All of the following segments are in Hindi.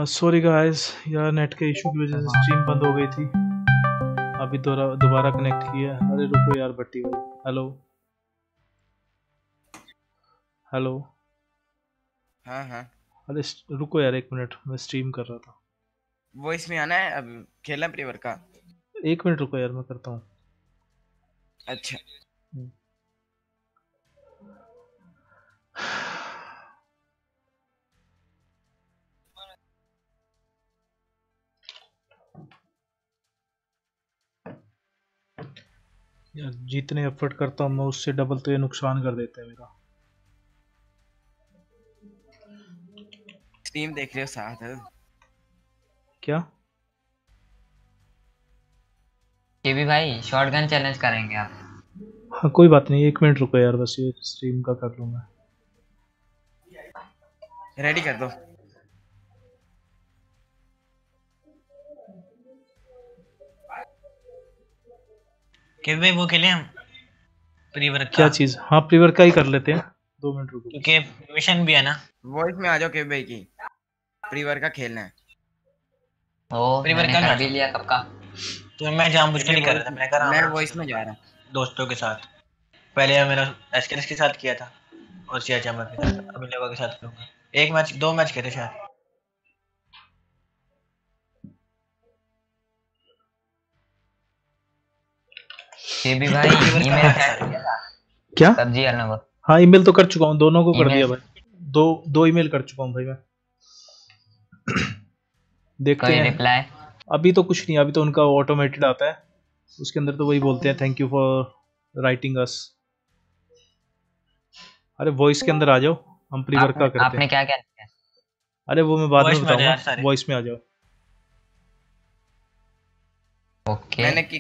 सॉरी गाइस यार, नेट के इशू की वजह से स्ट्रीम बंद हो गई थी। अभी दोबारा कनेक्ट किया। अरे रुको यार भट्टी भाई। Hello hello. हाँ हाँ अरे रुको यार 1 मिनट, मैं स्ट्रीम कर रहा था। वॉइस में आना है अब। खेलना प्रीवर का। 1 मिनट रुको यार, मैं करता हूँ। अच्छा यार जितने एफर्ट करता हूँ मैं उससे डबल तो ये नुकसान कर देते हैं मेरा। स्ट्रीम देख रहे हो साथ है? क्या केबी भाई शॉटगन चैलेंज करेंगे आप? हाँ कोई बात नहीं, 1 मिनट रुको यार, बस ये स्ट्रीम का कर लूँ मैं। रेडी कर दो। केबी भाई वो खेलें हम प्रीवर का? क्या चीज़? हाँ प्रीवर का ही कर लेते हैं। 2 मिनट रुको क्योंकि मिशन भी है ना। वॉइस में आ जाओ के भाई की। प्रीवर का खेलना है। ओ प्रीवर मैंने का कर भी लिया कब का। तो मैं जानबूझ के नहीं कर रहा था, मैं कर रहा मैं हूँ वॉइस में जा रहा हूँ दोस्तों के साथ। पहले मेरा एसकेएस के साथ किया था और सिया चामर के साथ, अभी लेवा के साथ करूंगा। 2 मैच खेले शायद। केबी भाई ईमेल कर दिया था क्या? सब्जी वाला को। हाँ ईमेल तो कर चुका हूँ, दोनों को कर दिया ईमेल भाई। दो ईमेल कर चुका हूँ भाई मैं। देखते कोई हैं। रिप्लाई? अभी तो कुछ नहीं, अभी तो उनका ऑटोमेटेड आता है, उसके अंदर तो वही बोलते हैं thank you for writing us. अरे वॉइस के अंदर आ जाओ, हम प्रीवर का करते आपने हैं। क्या क्या लिखा? अरे वो मैं बाद में वॉइस में आ जाओ यार बताऊंगा, सारे। वॉइस में आ जाओ। ओके मैंने की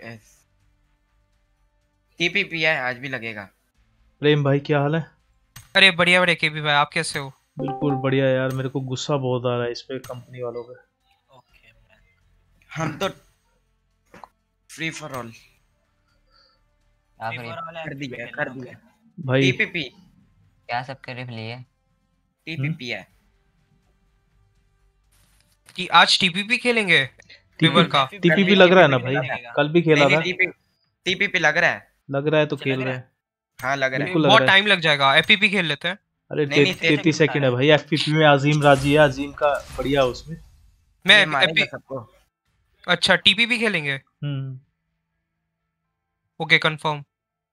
टीपीपी है, आज भी लगेगा। प्रेम भाई क्या हाल है? अरे बढ़िया बढ़िया केबी भाई, आप कैसे हो? बिल्कुल बढ़िया यार, मेरे को गुस्सा बहुत आ रहा है इस पे, कंपनी वालों पे। हम तो फ्री फॉर ऑल आखिरी कर दिया भाई टीपीपी। क्या सब करे लिए? टीपीपी है। कि आज टीपीपी खेलेंगे प्रीवर का? टीपीपी लग रहा है ना भाई, कल भी खेला था। नहीं टीपीपी लग रहा है। लग रहा है तो खेल रहे हैं। हाँ लग रहा है। बिल्कुल लग बहुत रहा है। टाइम लग जाएगा, एफपीपी खेल लेते हैं। अरे नहीं, नहीं, 33 सेकंड है भाई। एफपीपी में अजीम राजी है, अजीम का बढ़िया उसमें। मैं ये मारेगा सबको। अच्छा टीपीपी खेलेंगे, ओके कंफर्म।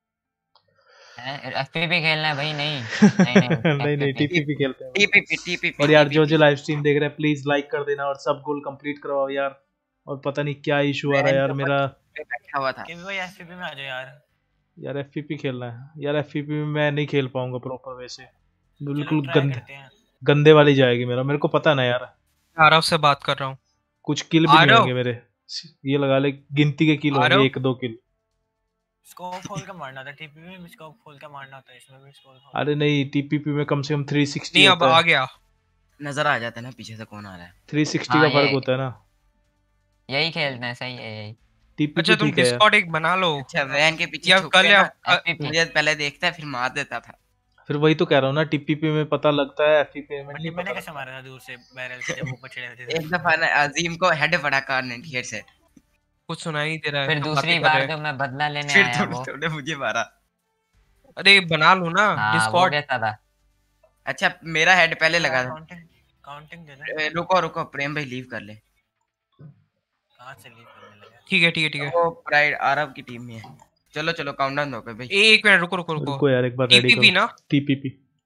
एफपीपी खेलना है भाई? नहीं नहीं नहीं टीपीपी खेलते हैं। टीपीपी और यार जो लाइव स्ट्रीम देख रहे हैं प्लीज लाइक कर देना और सब गोल कंप्लीट करवाओ यार। और पता नहीं क्या इशू आ रहा है यार मेरा। बैठा हुआ था। केबी भाई एफपीपी में आ जाओ यार। यार एफपीपी खेलना है यार, एफपीपी में मैं नहीं खेल पाऊंगा प्रॉपर वैसे, बिल्कुल ट्राई करते हैं। गंदे वाली जाएगी मेरे को पता ना यार। आरव से बात कर रहा हूँ। कुछ किल भी नहीं आरव? होंगे मेरे, ये लगा ले गिनती के किल होंगे, आरव? 1-2 किल। स्कोप खोल के मारना था, टीपीपी में भी स्कोप खोल के मारना होता है, इसमें भी स्कोप खोल। अरे नहीं टीपीपी में कम से कम 360 नहीं अब होता आ है। गया। नजर आ जाता है ना पीछे से कौन आ रहा है। 360 हाँ, का फर्क ये- होता है ना। यही खेलना है, सही है यही। टीपीपी अच्छा तुम ठीक है यार। डिस्कॉर्ड एक बना लो। अच्छा वैन के पीछे या छुप कल के या ना FPP मुझे पहले देखता है फिर मार देता था। फिर वही तो कह रहा हूँ ना, टीपीपी में पता लगता है, एफपीपी में नहीं मैंने पता कैसे लगता। मारा था दूर से बैरल से जब ऊपर चढ़े हुए थे? एक दफा ना अजीम को हेड पड़ा कार 98 से। कुछ सुनाई नहीं दे रहा है, फिर सब दूसरी बातें कर बार रहे हैं। जो मैं बदला लेने फिर आया वो। थोड़े मुझे मारा। अरे बना लो ना हाँ वो डिस्कॉर्ड। कैसा था? अच्छा मेरा हेड पहले लगा था। काउंटिंग दे दे। रुको प्रेम भाई लीव कर ले। कहां से लीव करने लगा? ठीक है। वो प्राइड आरब की टीम में है। चलो काउंटडाउन दो भाई। एक मिनट रुको रुको यार एक बार रेडी टीपीपी करो। ना? टीपीपी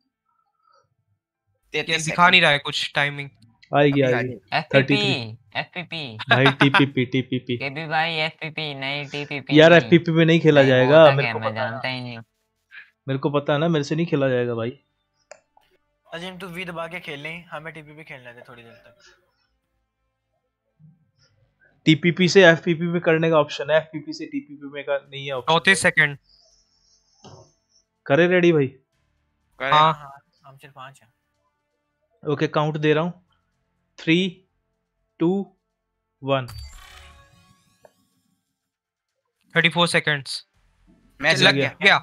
ये 33 दिखा नहीं रहा है कुछ टाइमिंग। आएगी अभी आएगी। एफपीपी 33 एफपीपी भाई टीपीपी केबी भाई एफपीपी नहीं टीपीपी यार नहीं। एफपीपी में नहीं खेला नहीं, वो जाएगा, होता मेरे क्या को मैं पता है ना। जानता ही नहीं। मेरे को पता है ना, मेरे से नहीं खेला जाएगा भाई। अजीम तू वी दबा के खेल ले, हमें टीपीपी खेलने दे थोड़ी देर तक। टीपीपी से एफपीपी में करने का ऑप्शन है, एफपीपी से टीपीपी में का नहीं है ऑप्शन। 34 सेकंड। करे रेडी भाई? हाँ हम सिर्फ 5 हैं। ओके काउंट दे रहा हूँ 3 2 1। 34 सेकंड्स। मैच लग गया।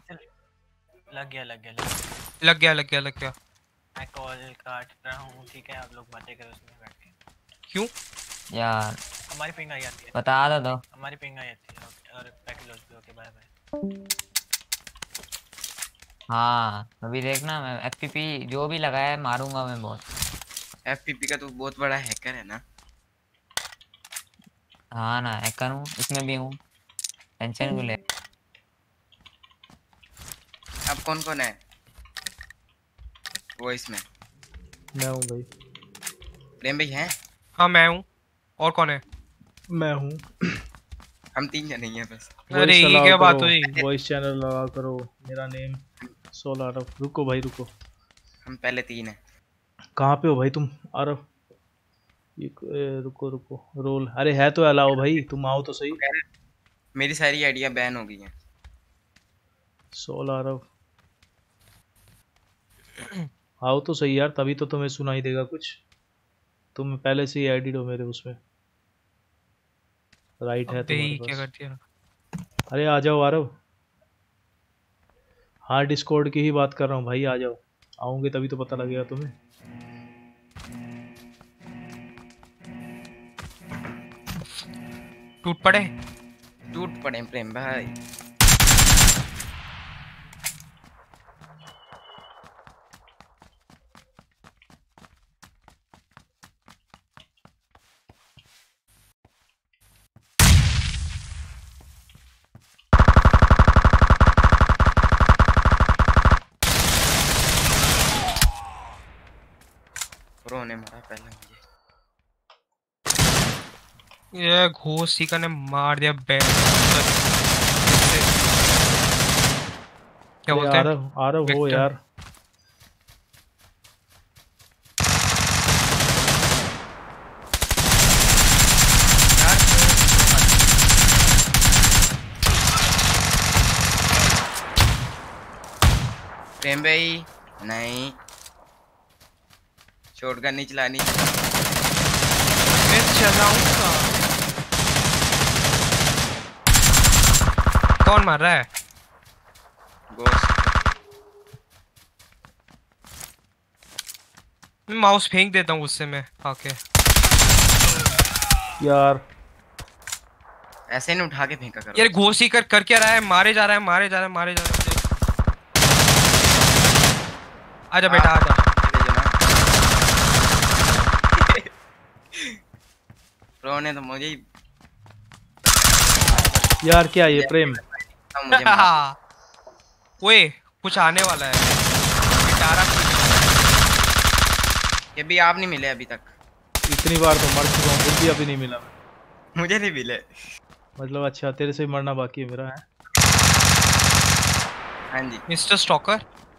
लग गया। मैं कॉल काट रहा हूँ, ठीक है आप लोग बातें करो उसमें बैठ के। क्यों? यार हमारी पिंग आई जाती है, बता दो। हमारी पिंग आई जाती है। ओके, और पैकेट लॉस भी। Okay bye bye. हाँ अभी देखना, मैं एफपीपी जो भी लगाया है मारूंगा मैं बहुत। एफपीपी का तो बहुत बड़ा हैकर है ना। हाँ ना, हैकर हूँ, इसमें भी हूँ, टेंशन क्यों ले। अब कौन कौन है वो इसमें? मैं हूँ भाई। प्रेम भाई हैं? हाँ मैं हूँ। और कौन है? मैं हूँ। हम 3 जने ही हैं बस। अरे वॉइस ये अलाउ क्या बात करो, हुई? वॉइस चैनल लगा करो। मेरा नेम 16 आरव। रुको भाई रुको। हम पहले 3 हैं। कहाँ पे हो भाई तुम आरव? रुको रुको। रोल, अरे है तो अलाउ भाई, तुम आओ तो सही। वो कह रहे मेरी सारी आइडिया बैन हो गई हैं। 16 आरव आओ तो सही यार, तभी तो तुम्हें सुनाई देगा कुछ। तुम पहले से ही एडिट हो मेरे उसमें, राइट है अबे तुम्हारे क्या कर पास। दिया? अरे आ जाओ आरव। हाँ डिस्कॉर्ड की ही बात कर रहा हूँ भाई, आ जाओ। आओगे तभी तो पता लगेगा तुम्हें। टूट पड़े। टूट पड़े प्रेम भाई। प्रो ने मारा पहले मुझे। ये घोसीका ने मार दिया बैट। क्या अरे बोलते हैं? आरव आरव हो विक्टर। यार। प्रेम भाई नहीं, शॉटगन नहीं चलानी। मैं चलाऊंगा। कौन मार रहा है? गोस्ट। मैं माउस फेंक देता हूँ उससे मैं आके। यार ऐसे नहीं उठा के फेंका करो। यार घोसी कर क्या रहा है? मारे जा रहा है, मारे जा रहा है, मारे जा रहा है मुझे। आजा बेटा आजा। ले जाना। प्रो ने तो मुझे ही यार क्या ये प्रेम? मुझे मारा। ओए कुछ आने वाला है। गिटारा ये भी आप नहीं मिले अभी तक। इतनी बार तो मर चुका हूँ, फिर भी अभी नहीं मिला। मुझे नहीं मिले। मतलब अच्छा, तेरे से ही मरना बाकी है मेरा है। हाँ जी। Mister stalker.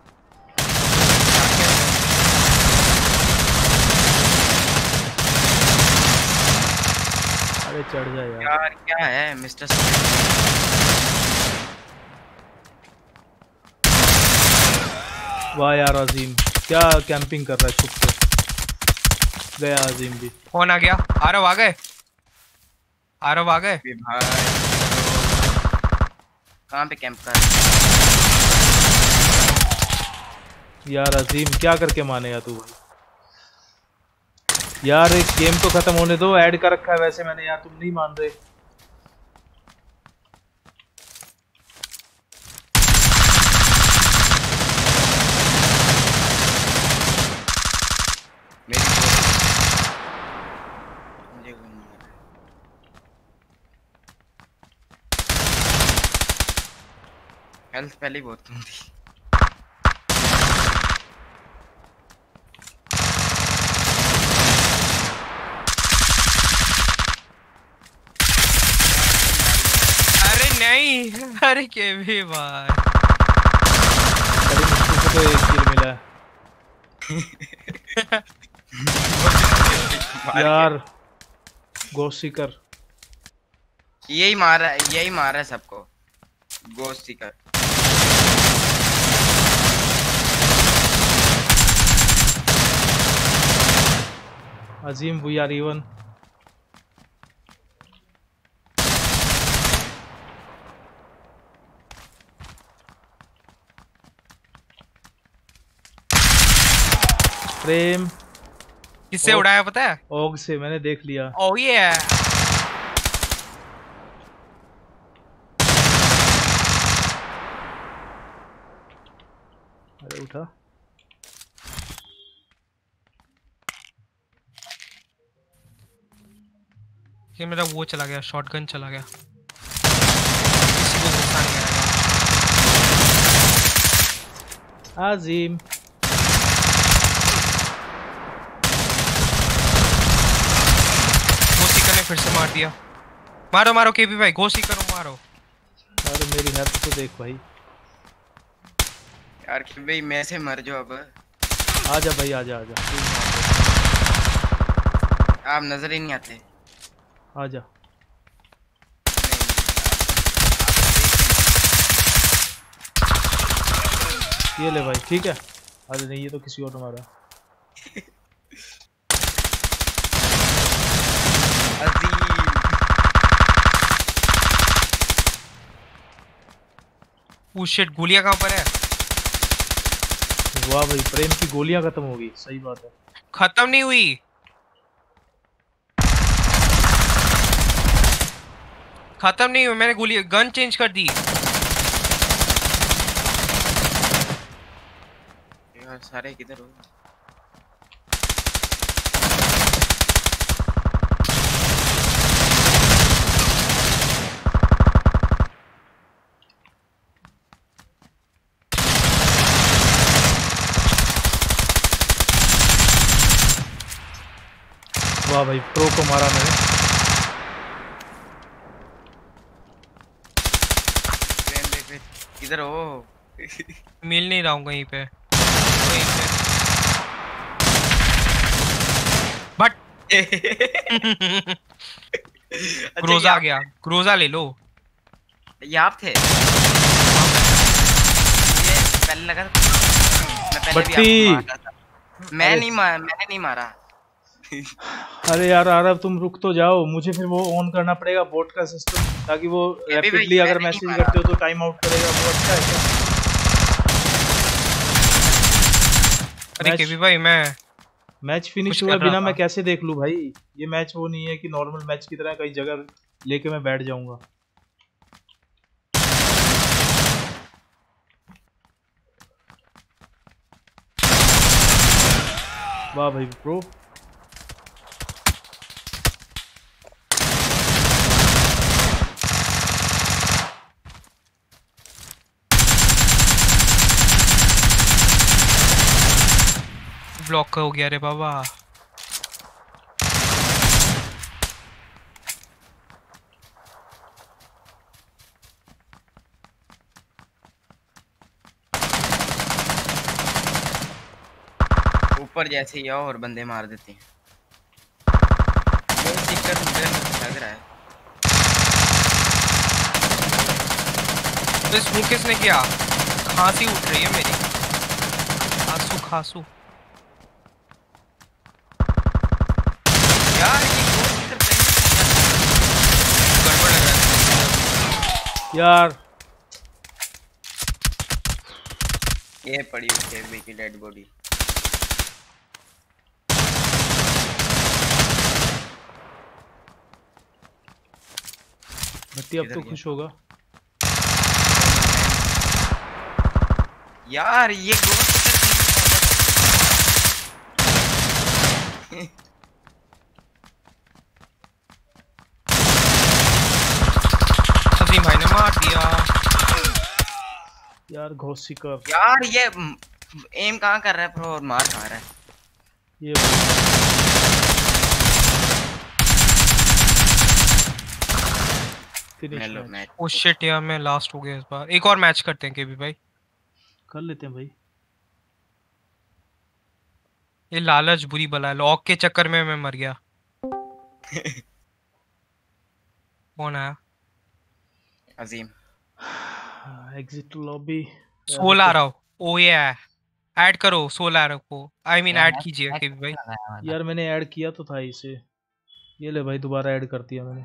अरे चढ़ जा यार। यार क्या है मिस्टर वाह यार अजीम, क्या कैंपिंग कर रहा है छुप के। गया अजीम भी। कौन आ गया? आरव आ गए। आरव आ गए। भाई कहाँ पे कैंप कर? यार अजीम क्या करके मानेगा तू भाई? यार एक गेम तो खत्म होने दो, ऐड कर रखा है वैसे मैंने यार, तुम नहीं मान रहे। मेरी मुझे कोई नहीं मारा। हेल्थ पहले ही बहुत कम थी। अरे नहीं। अरे के भी भाई। बड़ी मुश्किल से तो एक किल मिला है। यार गोस्ट सीकर। यही मार रहा है सबको। Ghost seeker. Azeem we are even. Prem किससे उड़ाया पता है? ओग से मैंने देख लिया। ओह ये अरे उठा। ये मेरा वो चला गया, शॉटगन चला गया। किसी को गुस्सा नहीं आएगा। आजिम गो सीकर ने फिर से मार दिया। मारो मारो केपी भाई, गो सीकर को मारो। अरे मेरी हेल्प तो देख भाई। यार कि भाई मैं से मर जाओ अब। आजा भाई आजा आजा आप नजर ही नहीं आते। आजा। ये ले भाई ठीक है। अरे नहीं ये तो किसी और ने मारा। वो शिट, गोलियां कहां पर है? वाह भाई प्रेम की गोलियां खत्म हो गई। सही बात है। खत्म नहीं हुई, खत्म नहीं हुई। मैंने गोली गन चेंज कर दी। यार सारे किधर हो? वाह भाई प्रो को मारा मैंने। किधर हो? मिल नहीं रहा हूँ कहीं पे, कहीं पे। बट ग्रोजा आ गया, ग्रोजा ले लो। ये आप थे? ये पहले लगा था। मैं पहले बट्टी। भी आपको मारता था। मैंने नहीं मारा। अरे यार आरव तुम रुक तो जाओ, मुझे फिर वो ऑन करना पड़ेगा बोट का सिस्टम, ताकि वो रैपिडली अगर मैसेज करते हो तो टाइम आउट करेगा। वो अच्छा है क्या? अरे केपी भाई मैं मैच फिनिश हुआ बिना मैं कैसे देख लूं भाई? ये मैच वो नहीं है कि नॉर्मल मैच की तरह कई जगह लेके मैं बैठ जाऊंगा। वाह भाई प्रो। ब्लॉक हो गया रे बाबा। ऊपर जैसे ही आओ और बंदे मार देते हैं। वो सीकर मुझे लग रहा है। इस मुंह किसने किया? खांसी उठ रही है मेरी, खांसू खांसू। यार ये गड़बड़ लग रहा है यार। ये पड़ी हुई की डेड बॉडी। भट्टी अब तो खुश होगा यार। ये अजीम भाई ने मार दिया यार। घोसी कर यार ये एम कहाँ कर रहा है प्रो और मार खा रहा है ये। Hello match. ओ शिट यार मैं लास्ट हो गया इस बार। एक और मैच करते हैं केबी भाई, कर लेते हैं भाई। ये लालच बुरी बला है, लॉक के चक्कर में मैं मर गया। कौन आया? अजीम। Exit lobby. सोल आ रहा हो। ओ ये ऐड करो सोल आ रहा को, आई मीन ऐड कीजिए केबी भाई। यार मैंने ऐड किया तो था इसे। ये ले भाई दोबारा ऐड कर दिया मैंने।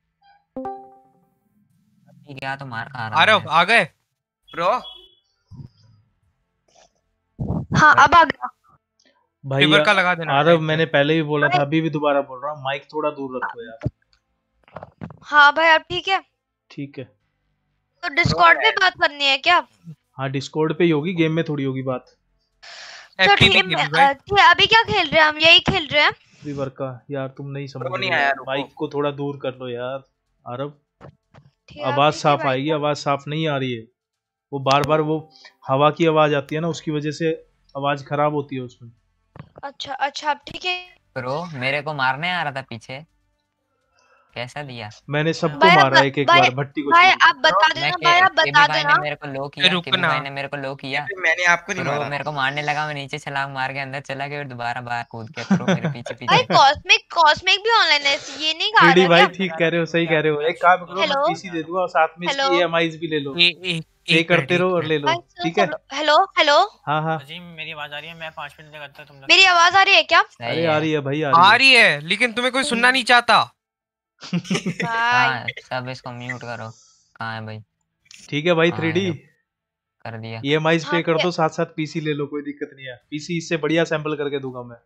ठीक है तो मार खा आ रहा रहे हो? आ गए प्रो? हाँ अब आ गया। भाई रिवर का लगा देना आरव टाइम मैंने पे। पहले भी बोला था, अभी भी दोबारा बोल रहा हूँ, माइक थोड़ा दूर रखो यार। हाँ भाई अब ठीक है। ठीक है। तो डिस्कॉर्ड पे बात करनी है क्या? हाँ डिस्कॉर्ड पे ही होगी, गेम में थोड़ी होगी बात। तो ठीक FPP है खेल भाई। ठीक है, अभी क्या खेल रहे हैं हम? यही खेल रहे हैं। रिवर का यार तुम नहीं समझ रुको रहे नहीं आया, यार, रुको। माइक को थोड़ा दूर कर लो यार आरव। ठीक है, आवाज ठीक है साफ भाई। आएगी, आवाज साफ नहीं आ रही है। वो बार बार वो हवा की आवाज आती है ना, उसकी वजह से आवाज खराब होती है उसमें। अच्छा अच्छा अब ठीक है। ब्रो मेरे को मारने आ रहा था पीछे, कैसा दिया? मैंने सबको भाई मारा अब- एक एक भाई- बार, भट्टी को भाई छोड़ के। आप बता मैं देना, भाई आप केबी बता भाई ने देना। मेरे को लो किया, केबी रुकना। भाई ने मेरे को लो किया, मैंने आपको नहीं फिर वो मारा। मेरे को मारने लगा, मैं नीचे छलांग मार के अंदर चला गया, फिर दोबारा बाहर कूद के फिर वो मेरे पीछे भाई पीछे। कॉस्मिक भी ऑनलाइन है, ये नहीं कहा 3D था भाई क्या? ठीक कह रहे हो, सही कह रहे हो। एक काम करो, मैं हेलो? पीसी दे दूंगा और साथ में इसकी हेलो? EMIs भी ले लो, एक पे करते रहो और ले लो। भाई सुनो, ठीक है। सुनो। हेलो हेलो हाँ हाँ अजीम मेरी आवाज आ रही है? मैं 5 मिनट तक करता तुम लोग। मेरी आवाज आ रही है क्या? सही अरे है। आ रही है भाई, आ आ रही रही है, लेकिन तुम्हें कोई सुनना नहीं चाहता। भाई हाँ सब इसको म्यूट करो। कहाँ है भाई? ठीक है भाई हाँ, 3D हेलो। कर दिया। EMIs हाँ, पे कर ठीक दो, साथ साथ पीसी ले लो, कोई दिक्कत नहीं है। पीसी इससे बढ़िया सैंपल करके दूंगा मैं।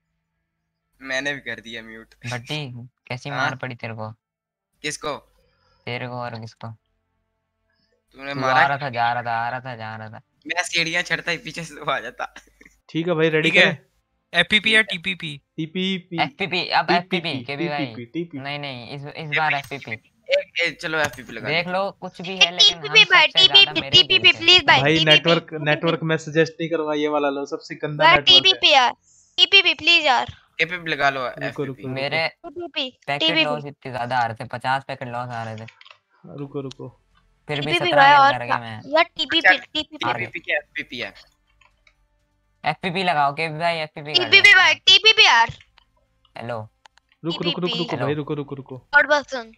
मैंने भी कर दिया म्यूट। भट्टी कैसी हाँ? मार पड़ी तेरे को? किसको? तेरे को और किसको? तुमने तू मारा? आ रहा था, जा रहा था, आ रहा था, जा रहा था। मैं सीढ़ियां चढ़ता ही पीछे से तो आ जाता। ठीक है भाई, रेडी ठीक है। करें? FPP या TPP? TPP FPP अब FPP केबी भाई। TPP नहीं नहीं इस बार FPP चलो FPP लगा देख लो, कुछ भी है लेकिन हम टीपीपी भाई सबसे ज्यादा मेरे ही टीपीपी दिल से। प्लीज भाई भाई TPP नेटवर्क में सजेस्ट नहीं करूंगा, ये वाला लो, सबसे गंदा भाई नेटवर्क है। टीपीपी यार, टीपीपी प्लीज यार, FPP लगा लो। रुको, FPP मेरे टीपीपी पैकेट टीपीपी लॉस इतने ज्यादा आ रहे थे, 50 पैकेट लॉस आ रहे थे, रुको फिर भी टीपीपी 17 भाई किल और कर गया मैं। यार टीपीपी टीपीपी TPP के FPP है। FPP लगाओ के भाई, FPP कर टीपीपी भाई टीपीपी यार। हेलो। रुको TPP भाई, रुको। और बसन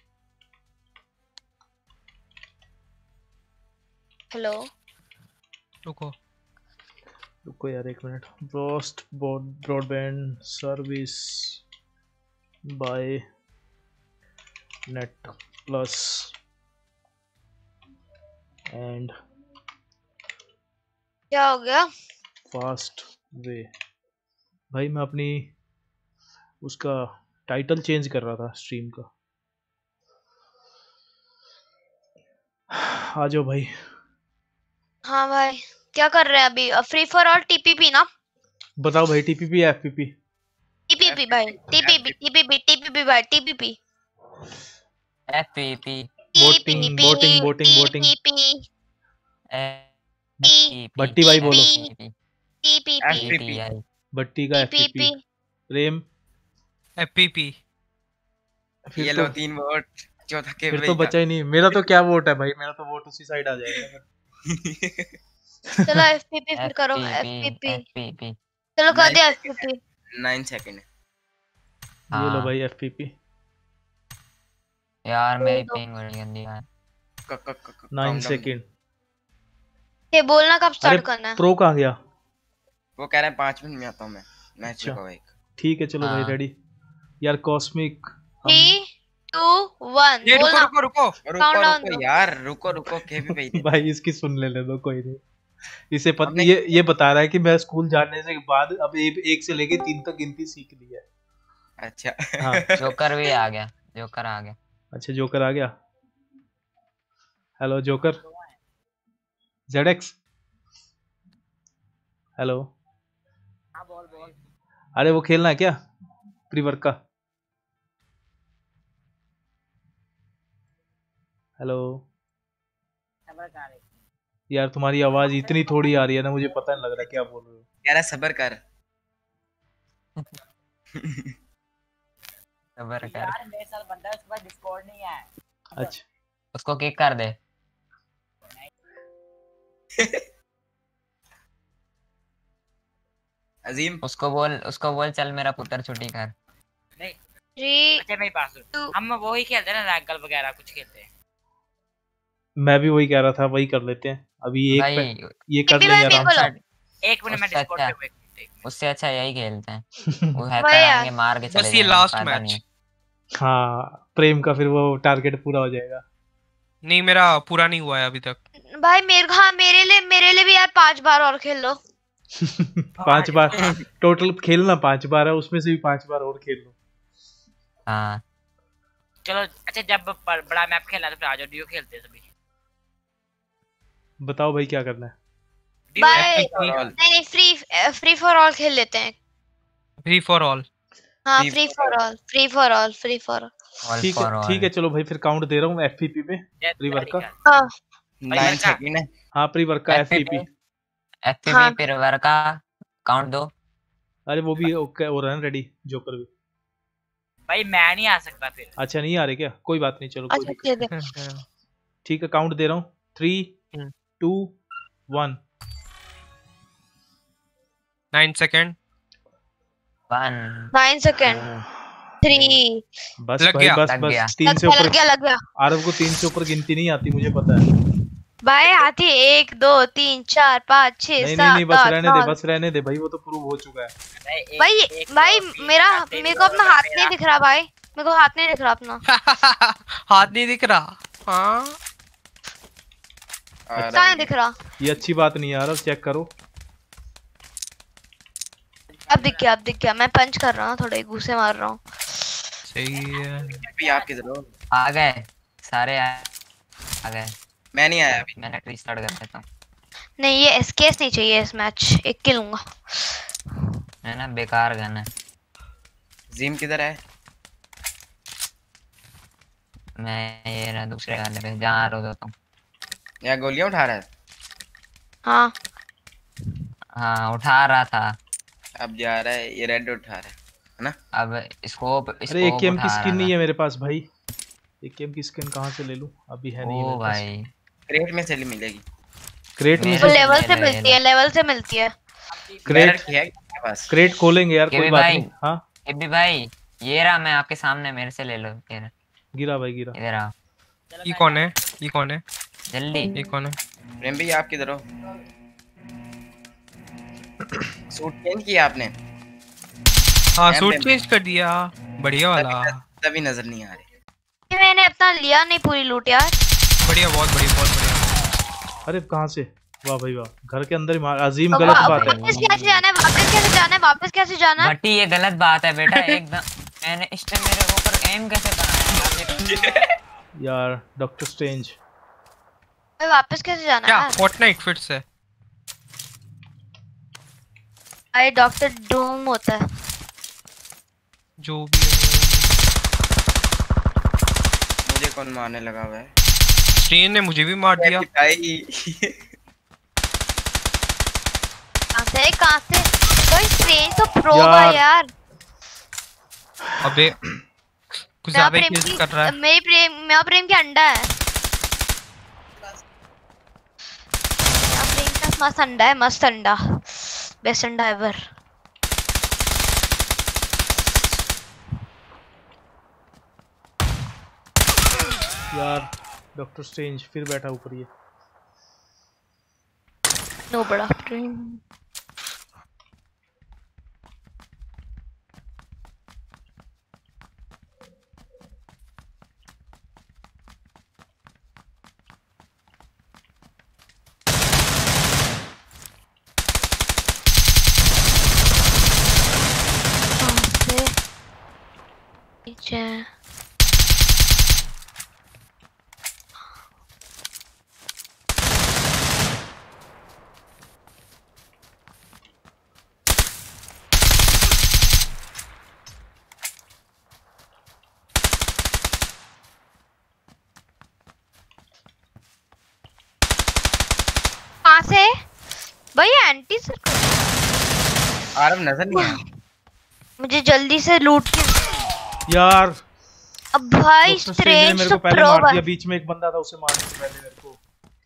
हेलो रुको यार एक मिनट। ब्रोस्ट broadband service by net plus and क्या हो गया? Fast way. भाई मैं अपनी उसका टाइटल चेंज कर रहा था स्ट्रीम का। आ जाओ भाई। हाँ भाई क्या कर रहे हैं अभी? फ्री फॉर और टीपीपी ना? बताओ भाई, TPP या FPP? टीपीपी भाई टीपीपी भाई टीपीपी FPP बोटिंग। भट्टी भाई बोलो। टीपीपी भट्टी का FPP। RAM FPP। फिर ये तो लो 3 वोट, चौथा के फिर तो बचा ही नहीं। मेरा तो क्या वोट है भाई, मेरा तो वोट उसी साइड आ जाएगा। चलो एफपीपी फिर करो एफपीपी। FPP चलो कर दिया एफपीपी। 9 सेकंड। ये लो भाई FPP। यार मेरी पिंग बड़ी गंदी है। 9 सेकंड। ये बोलना कब अरे स्टार्ट करना है? प्रो कहाँ गया? वो कह रहा है 5 मिनट में आता हूँ मैं। मैच अच्छा। लगाओ एक। ठीक है चलो भाई, हाँ। रेडी। यार कॉस्मिक 3 2 1 ये बोलना। Countdown रुको दो। यार, रुको केबी भाई। भाई इसकी सुन ले दो, कोई नहीं। इसे हमने- ये बता रहा है कि मैं स्कूल जाने से बाद अब 1 से लेके 3 तक गिनती सीख ली है। अच्छा। हाँ। जोकर भी आ गया, जोकर आ गया। अच्छा जोकर आ गया। Hello joker. ZX। हेलो। अरे वो खेलना है क्या प्रीवर्क का? हेलो यार, तुम्हारी आवाज इतनी थोड़ी आ रही है ना, मुझे पता नहीं लग रहा क्या बोल रहे हो। कह रहा सबर कर। सबर कर। यार मेरे साथ बंदा है, उसके पास डिस्कॉर्ड नहीं है। अच्छा उसको किक कर दे। अजीम उसको बोल चल मेरा पुत्र छुट्टी कर। 3 अच्छा मेरे पास हम वही खेलते हैं ना, रैगल वगैरह कुछ खेलते हैं। मैं भी वही कह रहा था, वही कर लेते हैं अभी। भाई ये कर टीपी लेंगे भाई आराम से। बोलो। 1 मिनट में उससे डिस्कॉर्ड अच्छा- पे एक उससे अच्छा यही खेलते हैं। वो हैकर वही यार। आएंगे मार के चले बस ये जाएंगे, लास्ट फायदा मैच। नहीं है। हाँ प्रेम का फिर वो टारगेट पूरा हो जाएगा। नहीं मेरा पूरा नहीं हुआ है अभी तक। भाई मेरे लिए भी यार 5 बार और खेल लो। 5 बार टोटल खेलना, 5 बार है, उसमें से भी 5 बार और खेल लो। हाँ चलो अच्छा, जब बड़ा मैप खेलना है तो फिर आ जाओ, डीओ खेलते हैं सभी। बताओ भाई क्या करना है। Duo by all. नहीं, फ्री फॉर ऑल खेल लेते हैं। Free for all. हाँ Free free for for all, free for all, free for all ठीक फॉर है ऑल। ठीक है, चलो भाई फिर काउंट दे रहा हूँ एफपीपी में, प्री वर्क का। हाँ 9 सेकंड है। हाँ प्री वर्क का एफपीपी। एफपीपी हाँ। पेरवर का काउंट दो। अरे वो भी ओके हो रहा है रेडी, जोकर भी। भाई मैं नहीं आ सकता फिर। अच्छा नहीं आ रहे क्या, कोई बात नहीं, चलो कोई अच्छा दिक्कत दे दे। नहीं। ठीक है काउंट दे रहा हूँ, 3 2 1। 9 सेकंड। 1 9 सेकंड, 3 बस लग भाई गया, बस लग बस गया। 3 से ऊपर। लग गया। आरव को 3 से ऊपर गिनती नहीं आती, मुझे पता है। भाई आती 1 2 3 4 5 6 नहीं 7 बस 8 रहने दे, 9। बस रहने दे भाई, वो तो प्रूव हो चुका है। भाई मेरे को अपना हाथ नहीं दिख रहा भाई, मेरे को हाथ नहीं दिख रहा अपना। हाथ नहीं दिख रहा। हाँ कहाँ नहीं दिख रहा? ये अच्छी बात नहीं है आरव, चेक करो। अब दिख गया, अब दिख गया। मैं पंच कर रहा हूँ, थोड़े घूसे मार रहा हूँ। सही है। अभी आप किधर हो? आ गए सारे, आ गए। मैं नहीं आया अभी। मैंने रीस्टार्ट कर देता हूँ। नहीं ये एसकेएस नहीं चाहिए इस मैच, एक किल लूंगा। है ना, बेकार गन है। जिम किधर है? मैं ये ना दूसरे गाने पे जहाँ रो देता हूँ। या गोलियां उठा रहा है? हाँ हाँ उठा रहा था। अब जा रहा है, ये रेड उठा रहा है ना? अब स्कोप अरे एकेएम की उठा स्किन रहा नहीं था। है मेरे पास भाई, एकेएम की स्किन कहाँ से ले लूं, अभी है नहीं ओ मेरे पास। भाई क्रेट में चली मिलेगी। क्रेट में मेरे वो से लेवल ले से लो, मिलती ले है, लेवल से मिलती है। क्रेट की है मेरे पास। क्रेट खोलेंगे यार, केबी कोई बात भाई। नहीं। हाँ एबी भाई ये रहा, मैं आपके सामने, मेरे से ले लो। ये रहा, गिरा भाई गिरा। इधर आओ ये कौन है? ये कौन है? जल्दी। ये कौन है? प्रेम भाई आप किधर हो? सूट चेंज किया आपने? हाँ मैं- सूट मैं- चेंज कर दिया, बढ़िया वाला। तभी नजर नहीं आ रही। मैंने अपना लिया नहीं पूरी लूट यार। बढ़िया, बहुत बढ़िया, बहुत बढ़िया। अरे कहाँ से, वाह भाई वाह, घर के अंदर ही मार। अजीम गलत बात है। वापस कैसे जाना है, वापस कैसे जाना है, वापस कैसे जाना है? बट्टी ये गलत बात है बेटा एकदम। मैंने इस टाइम मेरे ऊपर एम कैसे बनाया यार डॉक्टर स्ट्रेंज। भाई वापस कैसे जाना क्या है? फोर्टनाइट फिर से? भाई डॉक्टर डूम होता है। जो भी है। मुझे कौन मारने लगा हुआ है? स्ट्रेन ने मुझे भी मार दिया। भाई कहाँ से भाई? ट्रेन तो प्रो यार। भाई यार। अबे कुछ ज्यादा किल्स कर रहा है। मेरा प्रेम की अंडा है। मेरा प्रेम का मस्त अंडा है, मस्त अंडा, बेस्ट अंडा एवर। यार डॉक्टर स्ट्रेंज फिर बैठा ऊपर ये। नो बड़ा प्रेम। पीछे कहाँ से भाई? Anti circle. आरव नजर नहीं आ रहा। मुझे जल्दी से लूट के। यार अब भाई डॉक्टर स्ट्रेंज ने स्ट्रेंज मेरे तो को पहले प्रो मार है। दिया, बीच में एक बंदा था उसे मारने से पहले मेरे को।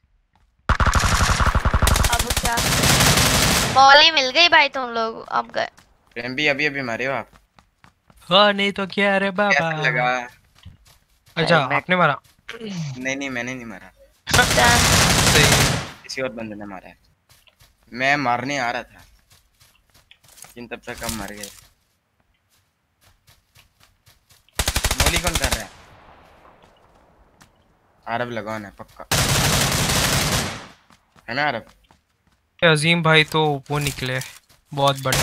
अब क्या, बॉल ही मिल गई भाई तुम लोग, अब गए। प्रेम भी अभी अभी मारे हो आप। हाँ नहीं तो क्या रे बाबा। कैसा लगा? अच्छा आपने मारा? नहीं मैंने नहीं मारा, सही। किसी और बंदे ने मारा है। मैं मारने आ रहा था लेकिन तब तक हम मर गए। मोली कौन कर रहा है? आरब लगाना है पक्का, है ना आरब? अजीम भाई तो वो निकले बहुत बड़े।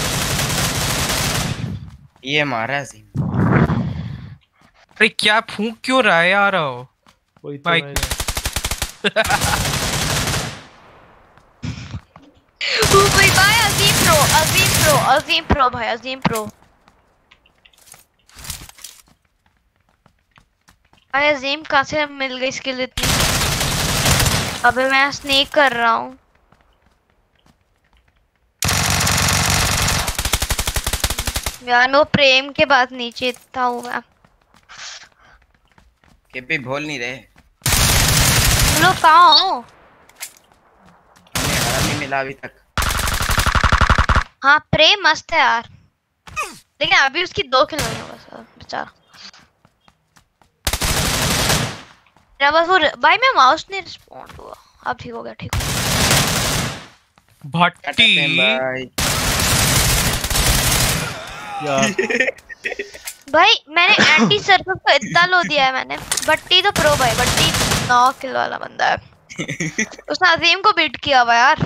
ये मारा है अजीम। अरे क्या फूंक क्यों रहा है यार वही तो बाइक मैं- में। भाई अजीम प्रो भाई अजीम प्रो। भाई अजीम कहाँ से मिल गई स्किल इतनी? अबे मैं स्नेक कर रहा हूँ। यार मैं वो प्रेम के बाद नीचे था हुआ। के भी भूल नहीं रहे। तुम लोग कहाँ हो? हमें हरा नहीं मिला अभी तक। हाँ प्रेम मस्त है यार, लेकिन अभी उसकी 2 किल हुई है बस बेचारा। मेरा बस वो भाई मैं माउस नहीं रिस्पॉन्ड हुआ। अब ठीक हो गया, ठीक हो गया। भट्टी भाई यार भाई मैंने एंटी सर्फर को इतना लो दिया है मैंने। बट्टी तो प्रो भाई, बट्टी 9 किल वाला बंदा है। उसने अजीम को बीट किया हुआ यार।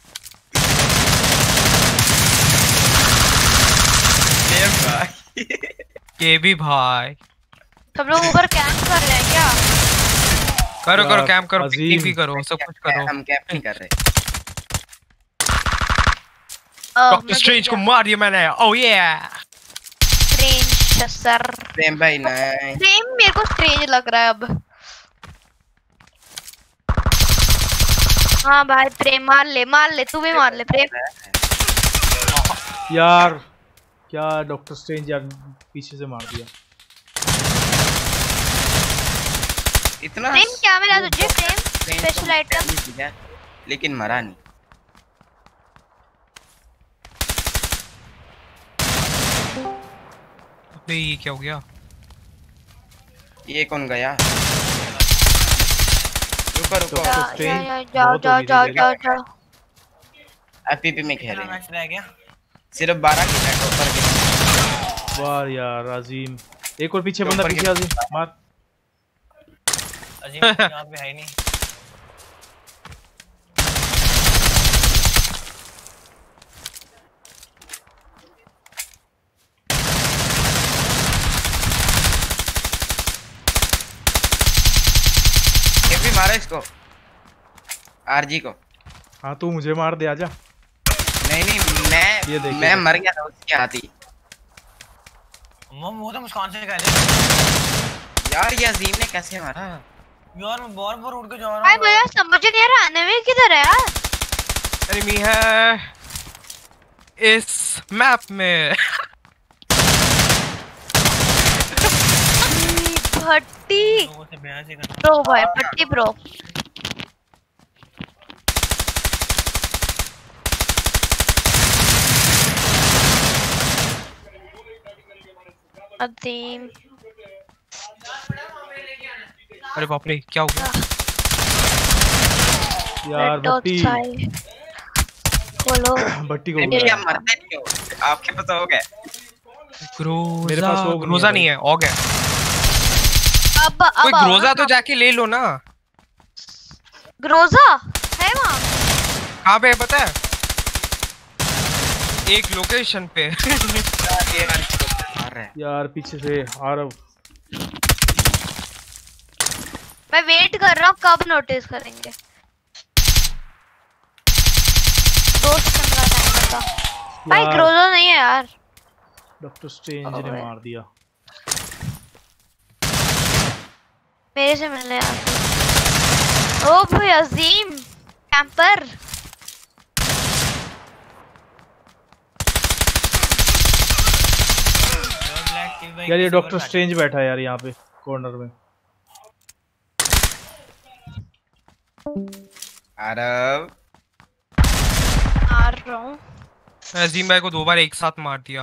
ये भी भाई सब लोग ऊपर कैंप कर रहे हैं क्या? करो यार, करो कैंप करो, अजीम। पिकनिक भी करो, सब कुछ करो। हम कैप नहीं कर रहे। डॉक्टर स्ट्रेंज को मार दिया मैंने। ओह ये स्ट्रेंज सर। प्रेम भाई नहीं। प्रेम मेरे को स्ट्रेंज लग रहा है अब। हाँ भाई प्रेम मार ले तू भी मार ले प्रेम। यार क्या डॉक्टर स्ट्रेंज यार पीछे से मार दिया। इतना प्रेम क्या मिला तुझे? प्रेम प्रेम स्पेशल तो आइटम। पहले सीधा, लेकिन मरा नहीं। अबे ये क्या हो गया? ये कौन गया? रुको रुको। जाओ जाओ जाओ जाओ जाओ। एपीपी में खेल रहे हैं। मैच रह गया। सिर्फ 12 की बैट ऊपर के। वाह यार अजीम, एक और पीछे बंदा, ऊपर पीछे के- अजीम मार। अजीम यहाँ पे है ही नहीं। ये भी मारा इसको। आरजी को। हाँ तू मुझे मार दे, आजा। नहीं ये मैं देखिए। मैं मर गया था उसके हाथ ही। वो तो मुस्कान से कह रहे यार ये अजीम ने कैसे मारा? यार मैं बार बार उड़ के जा भाई रहा मुझे समझ नहीं आ रहा आने में किधर है यार। एनिमी है इस मैप में। भट्टी लोगों से बहस ही करना। प्रो भाई, भट्टी प्रो। अजीम अरे बाप रे क्या हो गया? यार भट्टी, बोलो भट्टी को नहीं बुलाया। आप मरते नहीं हो। आपके पता हो गया। मेरे पास ओग नहीं है ग्रोजा भाई। नहीं है, ओग है। अब कोई ग्रोजा तो जाके ले लो ना। ग्रोजा है वहाँ। कहाँ पे है पता है? एक लोकेशन पे। ये मार रहा है। यार पीछे से आ रहा हूँ। मैं वेट कर रहा हूँ कब नोटिस करेंगे। 2 सेकंड का टाइम बता। भाई यार, ग्रोजा नहीं है यार। डॉक्टर स्ट्रेंज ने ओए। मार दिया। मेरे से मिलने आते। ओ भाई अजीम कैंपर। यार ये डॉक्टर स्ट्रेंज बैठा है यार यहाँ पे कॉर्नर में। आरव मार रहा हूँ। अजीम भाई को 2 बार एक साथ मार दिया।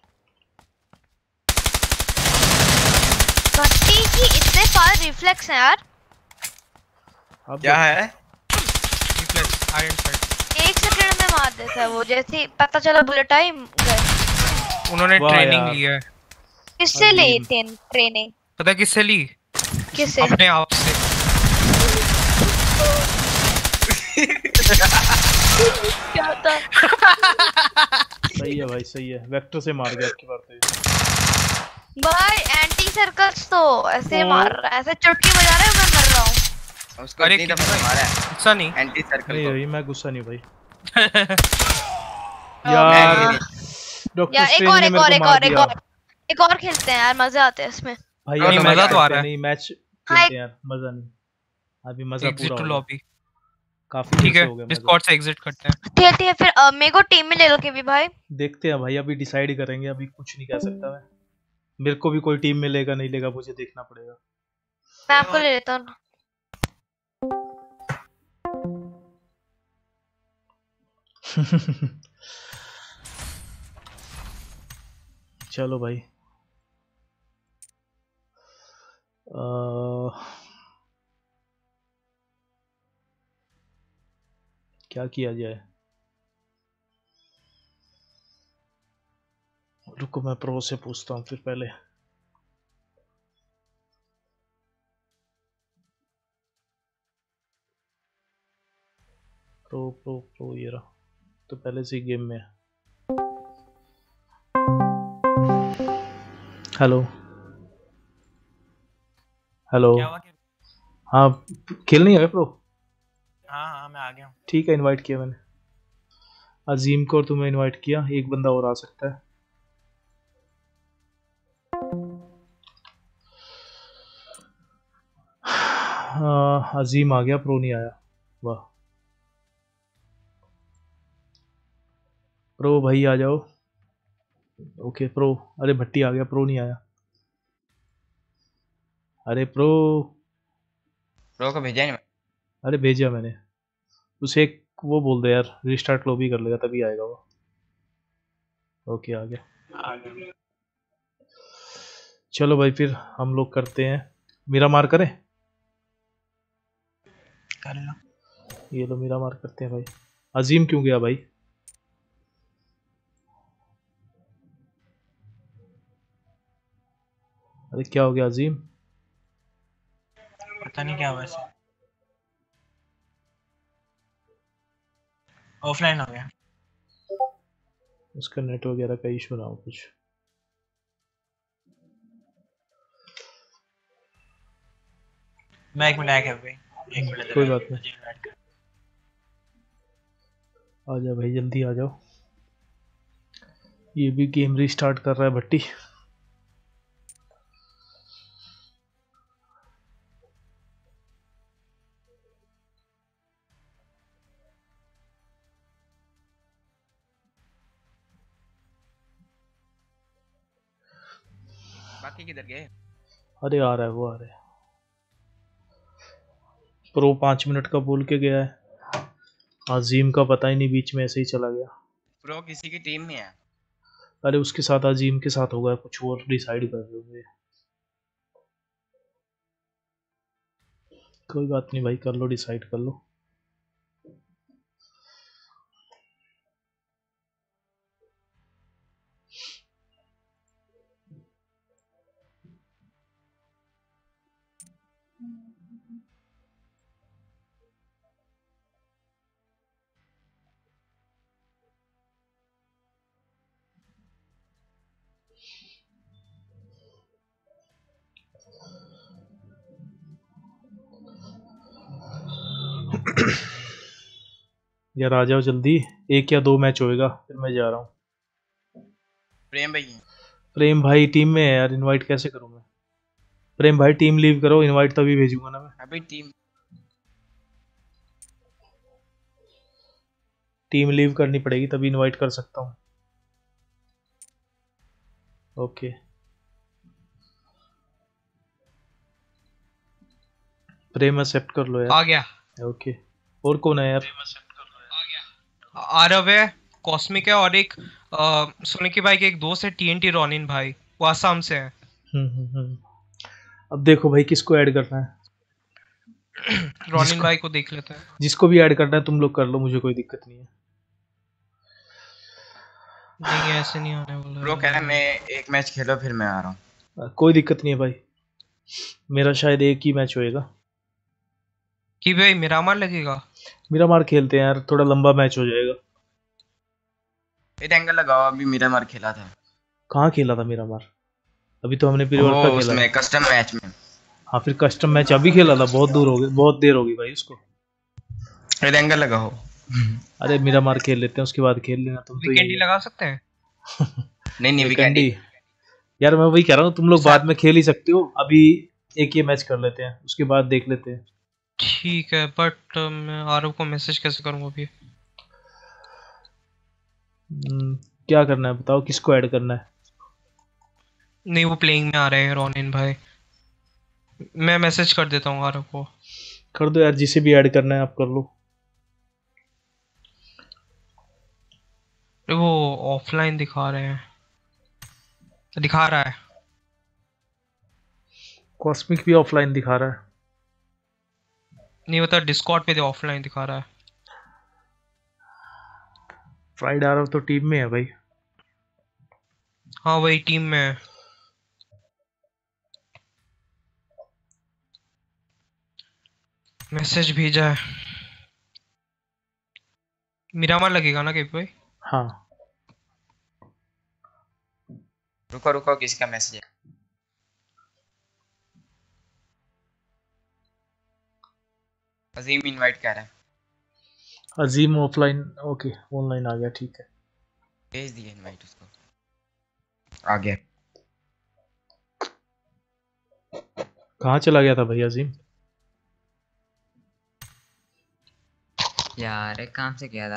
भट्टी की इतने फार रिफ्लेक्स हैं यार। अब क्या है? Reflex iron side. 1 सेकंड में मार देता है वो। जैसे ही पता चला बुलेट आई गए। उन्होंने वाह ट्रेनिंग यार। ली है। किससे ली अजीम। थी ट्रेनिंग? पता है किससे ली? किससे? अपने आप से। क्या था। सही है भाई, सही है। वेक्टर से मार गया आपकी बार तो ये। भाई एंटी सर्कस तो ऐसे मार रहा है, ऐसे चुटकी बजा रहा है, मैं मर रहा हूँ। उसको अरे इतनी दफा मारा है गुस्सा नहीं। एंटी सर्कल नहीं को। भाई मैं गुस्सा नहीं भाई। मैं यार नहीं- डॉक्टर यार एक स्ट्रेंज और ने एक मेरे और को एक मार और एक दिया। और एक और खेलते हैं यार, मजे आते हैं इसमें। भाई नहीं, यार मजा तो आ रहा है। नहीं, मैच हाँ, खेलते हैं यार, मजा नहीं। अभी मजा एग्जिट पूरा टू हो गया। लॉबी। काफी देर ठीक से है, हो गया मजा। डिस्कॉर्ड से एग्जिट करते हैं। ठीक है फिर मेरे को टीम में ले लो केवी भाई। देखते हैं भाई, अभी डिसाइड करेंगे, अभी कुछ नहीं कह सकता मैं। मेरे को भी कोई टीम में लेगा नहीं लेगा मुझे देखना पड़ेगा। मैं आपको ले लेता हूँ। चलो भाई। क्या किया जाए? रुको मैं प्रो से पूछता हूँ फिर पहले। प्रो प्रो प्रो ये रहा, तो पहले से गेम में है। Hello hello. क्या हुआ कि हाँ खेल नहीं है प्रो? हाँ मैं आ गया हूँ। ठीक है, इनवाइट किया मैंने अजीम को और तुम्हें इनवाइट किया। एक बंदा और आ सकता है। अजीम आ गया, प्रो नहीं आया। वाह प्रो भाई आ जाओ। Okay pro. अरे भट्टी आ गया, प्रो नहीं आया। अरे प्रो। प्रो को भेजा नहीं। अरे भेजा मैंने उसे, एक वो बोल दे यार, रिस्टार्ट लॉबी कर लेगा तभी आएगा वो। ओके आ गया। चलो भाई फिर हम लोग करते हैं। मेरा मार करें? कर लो। ये लो मेरा मार करते हैं भाई। अजीम क्यों गया भाई? अरे क्या हो गया अजीम? पता नहीं क्या हुआ इसे। ऑफलाइन हो गया। उसका नेट वगैरह का इशू ना हो कुछ। मैं 1 मिनट आया क्या भाई? 1 मिनट। कोई बात नहीं। आ जाओ भाई जल्दी आ जाओ। ये भी गेम रीस्टार्ट कर रहा है भट्टी। बाकी किधर गए? अरे आ रहा है, वो आ रहा है। प्रो 5 मिनट का बोल के गया है। अजीम का पता ही नहीं, बीच में ऐसे ही चला गया। प्रो किसी की टीम में है। अरे उसके साथ अजीम के साथ होगा कुछ और, डिसाइड कर रहे होंगे। कोई बात नहीं भाई, कर लो डिसाइड कर लो। यार आ जाओ जल्दी, 1 या 2 मैच होएगा फिर मैं जा रहा हूँ। प्रेम भाई प्रेम भाई टीम में है यार, इनवाइट कैसे करूँ मैं? प्रेम भाई टीम लीव करो, इनवाइट तभी भेजूंगा ना मैं। अभी टीम लीव करनी पड़ेगी तभी इनवाइट कर सकता हूँ। ओके प्रेम एक्सेप्ट कर लो यार। आ गया। ओके और कौन है यार? आरव है, कॉस्मिक है, और एक सोनिकी भाई के एक दोस्त है टीएनटी रोनिन भाई, वो आसाम से है। हम्म। अब देखो भाई किसको ऐड करना है। रोनिन भाई को देख लेते हैं। जिसको भी ऐड करना है तुम लोग कर लो, मुझे कोई दिक्कत नहीं है। नहीं ऐसे नहीं होने वाला। प्रो कह रहा है मैं एक मैच खेलो फिर मैं आ रहा हूँ। कोई दिक्कत नहीं है भाई, मेरा शायद एक ही मैच होएगा। कि भाई मिरामार लगेगा। मिरामार खेलते हैं यार, थोड़ा लंबा मैच हो जाएगा। एक एंगल लगाओ, अभी मेरा मार खेला था कहाँ खेला था मेरा मार? अभी तो हमने प्रीवर्क वो का खेला उसमें है। कस्टम मैच में। हाँ फिर कस्टम मैच अभी खेला था, बहुत दूर हो गई, बहुत देर हो गई भाई उसको। एक एंगल लगाओ। अरे मेरा मार खेल लेते हैं, उसके बाद खेल लेना तुम तो। वीकेंड ही लगा सकते हैं। नहीं वीकेंडी यार, मैं वही कह रहा हूँ, तुम लोग बाद में खेल ही सकते हो, अभी एक ये मैच कर लेते हैं, उसके बाद देख लेते हैं। ठीक है, बट मैं आरव को मैसेज कैसे करूँ अभी? क्या करना है बताओ, किसको ऐड करना है? नहीं, वो प्लेइंग में आ रहे हैं रोनिन भाई। मैं मैसेज कर देता हूँ आरव को। कर दो यार, जिसे भी ऐड करना है आप कर लो। वो ऑफलाइन दिखा रहे हैं, दिखा रहा है। कॉस्मिक भी ऑफलाइन दिखा रहा है। नहीं होता, डिस्कॉर्ड पे ऑफलाइन दिखा रहा है। फ्राइड आरव तो टीम में है भाई। हाँ वही टीम में है। मैसेज भेजा है। मिरामार लगेगा ना कहीं पे? हाँ रुको रुको, किसका मैसेज है? अजीम इनवाइट कर रहा है। अजीम ऑफलाइन, ओके ऑनलाइन आ गया, ठीक है। भेज दिया इनवाइट उसको, आ गया। कहाँ चला गया था भाई अजीम? यार एक काम से किया था।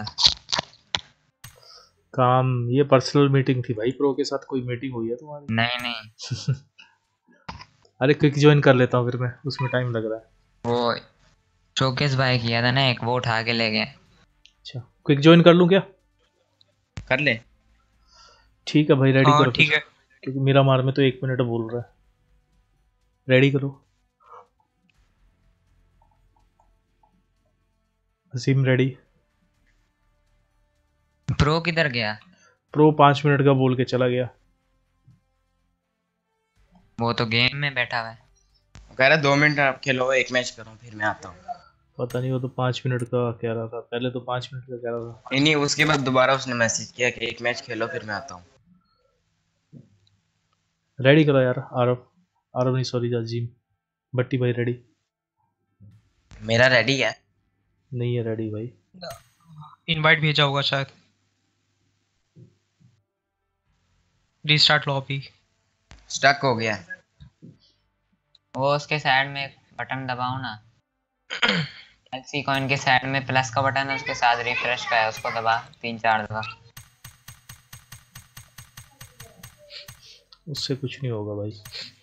काम? ये पर्सनल मीटिंग थी भाई, प्रो के साथ कोई मीटिंग हुई है तुम्हारी? नहीं नहीं, अरे क्विक ज्वाइन कर लेता हूँ फिर मैं, उसमें टाइम लग रहा है। वो शोकेस भाई किया था ना एक, वो उठा के ले गए। अच्छा क्विक ज्वाइन कर लूँ क्या? कर ले। ठीक है भाई, रेडी हाँ करो ठीक फिर, है। क्योंकि मेरा मार में तो 1 मिनट बोल रहा है। रेडी करो। अजीम रेडी? प्रो किधर गया? प्रो 5 मिनट का बोल के चला गया। वो तो गेम में बैठा हुआ है। कह रहा 2 मिनट आप खेलो, एक मैच करो फिर मैं आता हूँ। पता नहीं, वो तो 5 मिनट का कह रहा था, पहले तो 5 मिनट का कह रहा था। नहीं नहीं, उसके बाद दोबारा उसने मैसेज किया कि एक मैच खेलो फिर मैं आता हूँ। रेडी करो यार। आरव, आरव नहीं सॉरी अजीम। बट्टी भाई रेडी? मेरा रेडी है। नहीं है रेडी भाई। इनवाइट भेजा होगा शायद। Restart lobby. स्टक हो गया। वो उसके साइड में एक बटन दबाओ ना। एलसी कॉइन के साइड में प्लस का बटन है, उसके साथ रिफ्रेश का है, उसको दबा 3-4 दफा। उससे कुछ नहीं होगा भाई।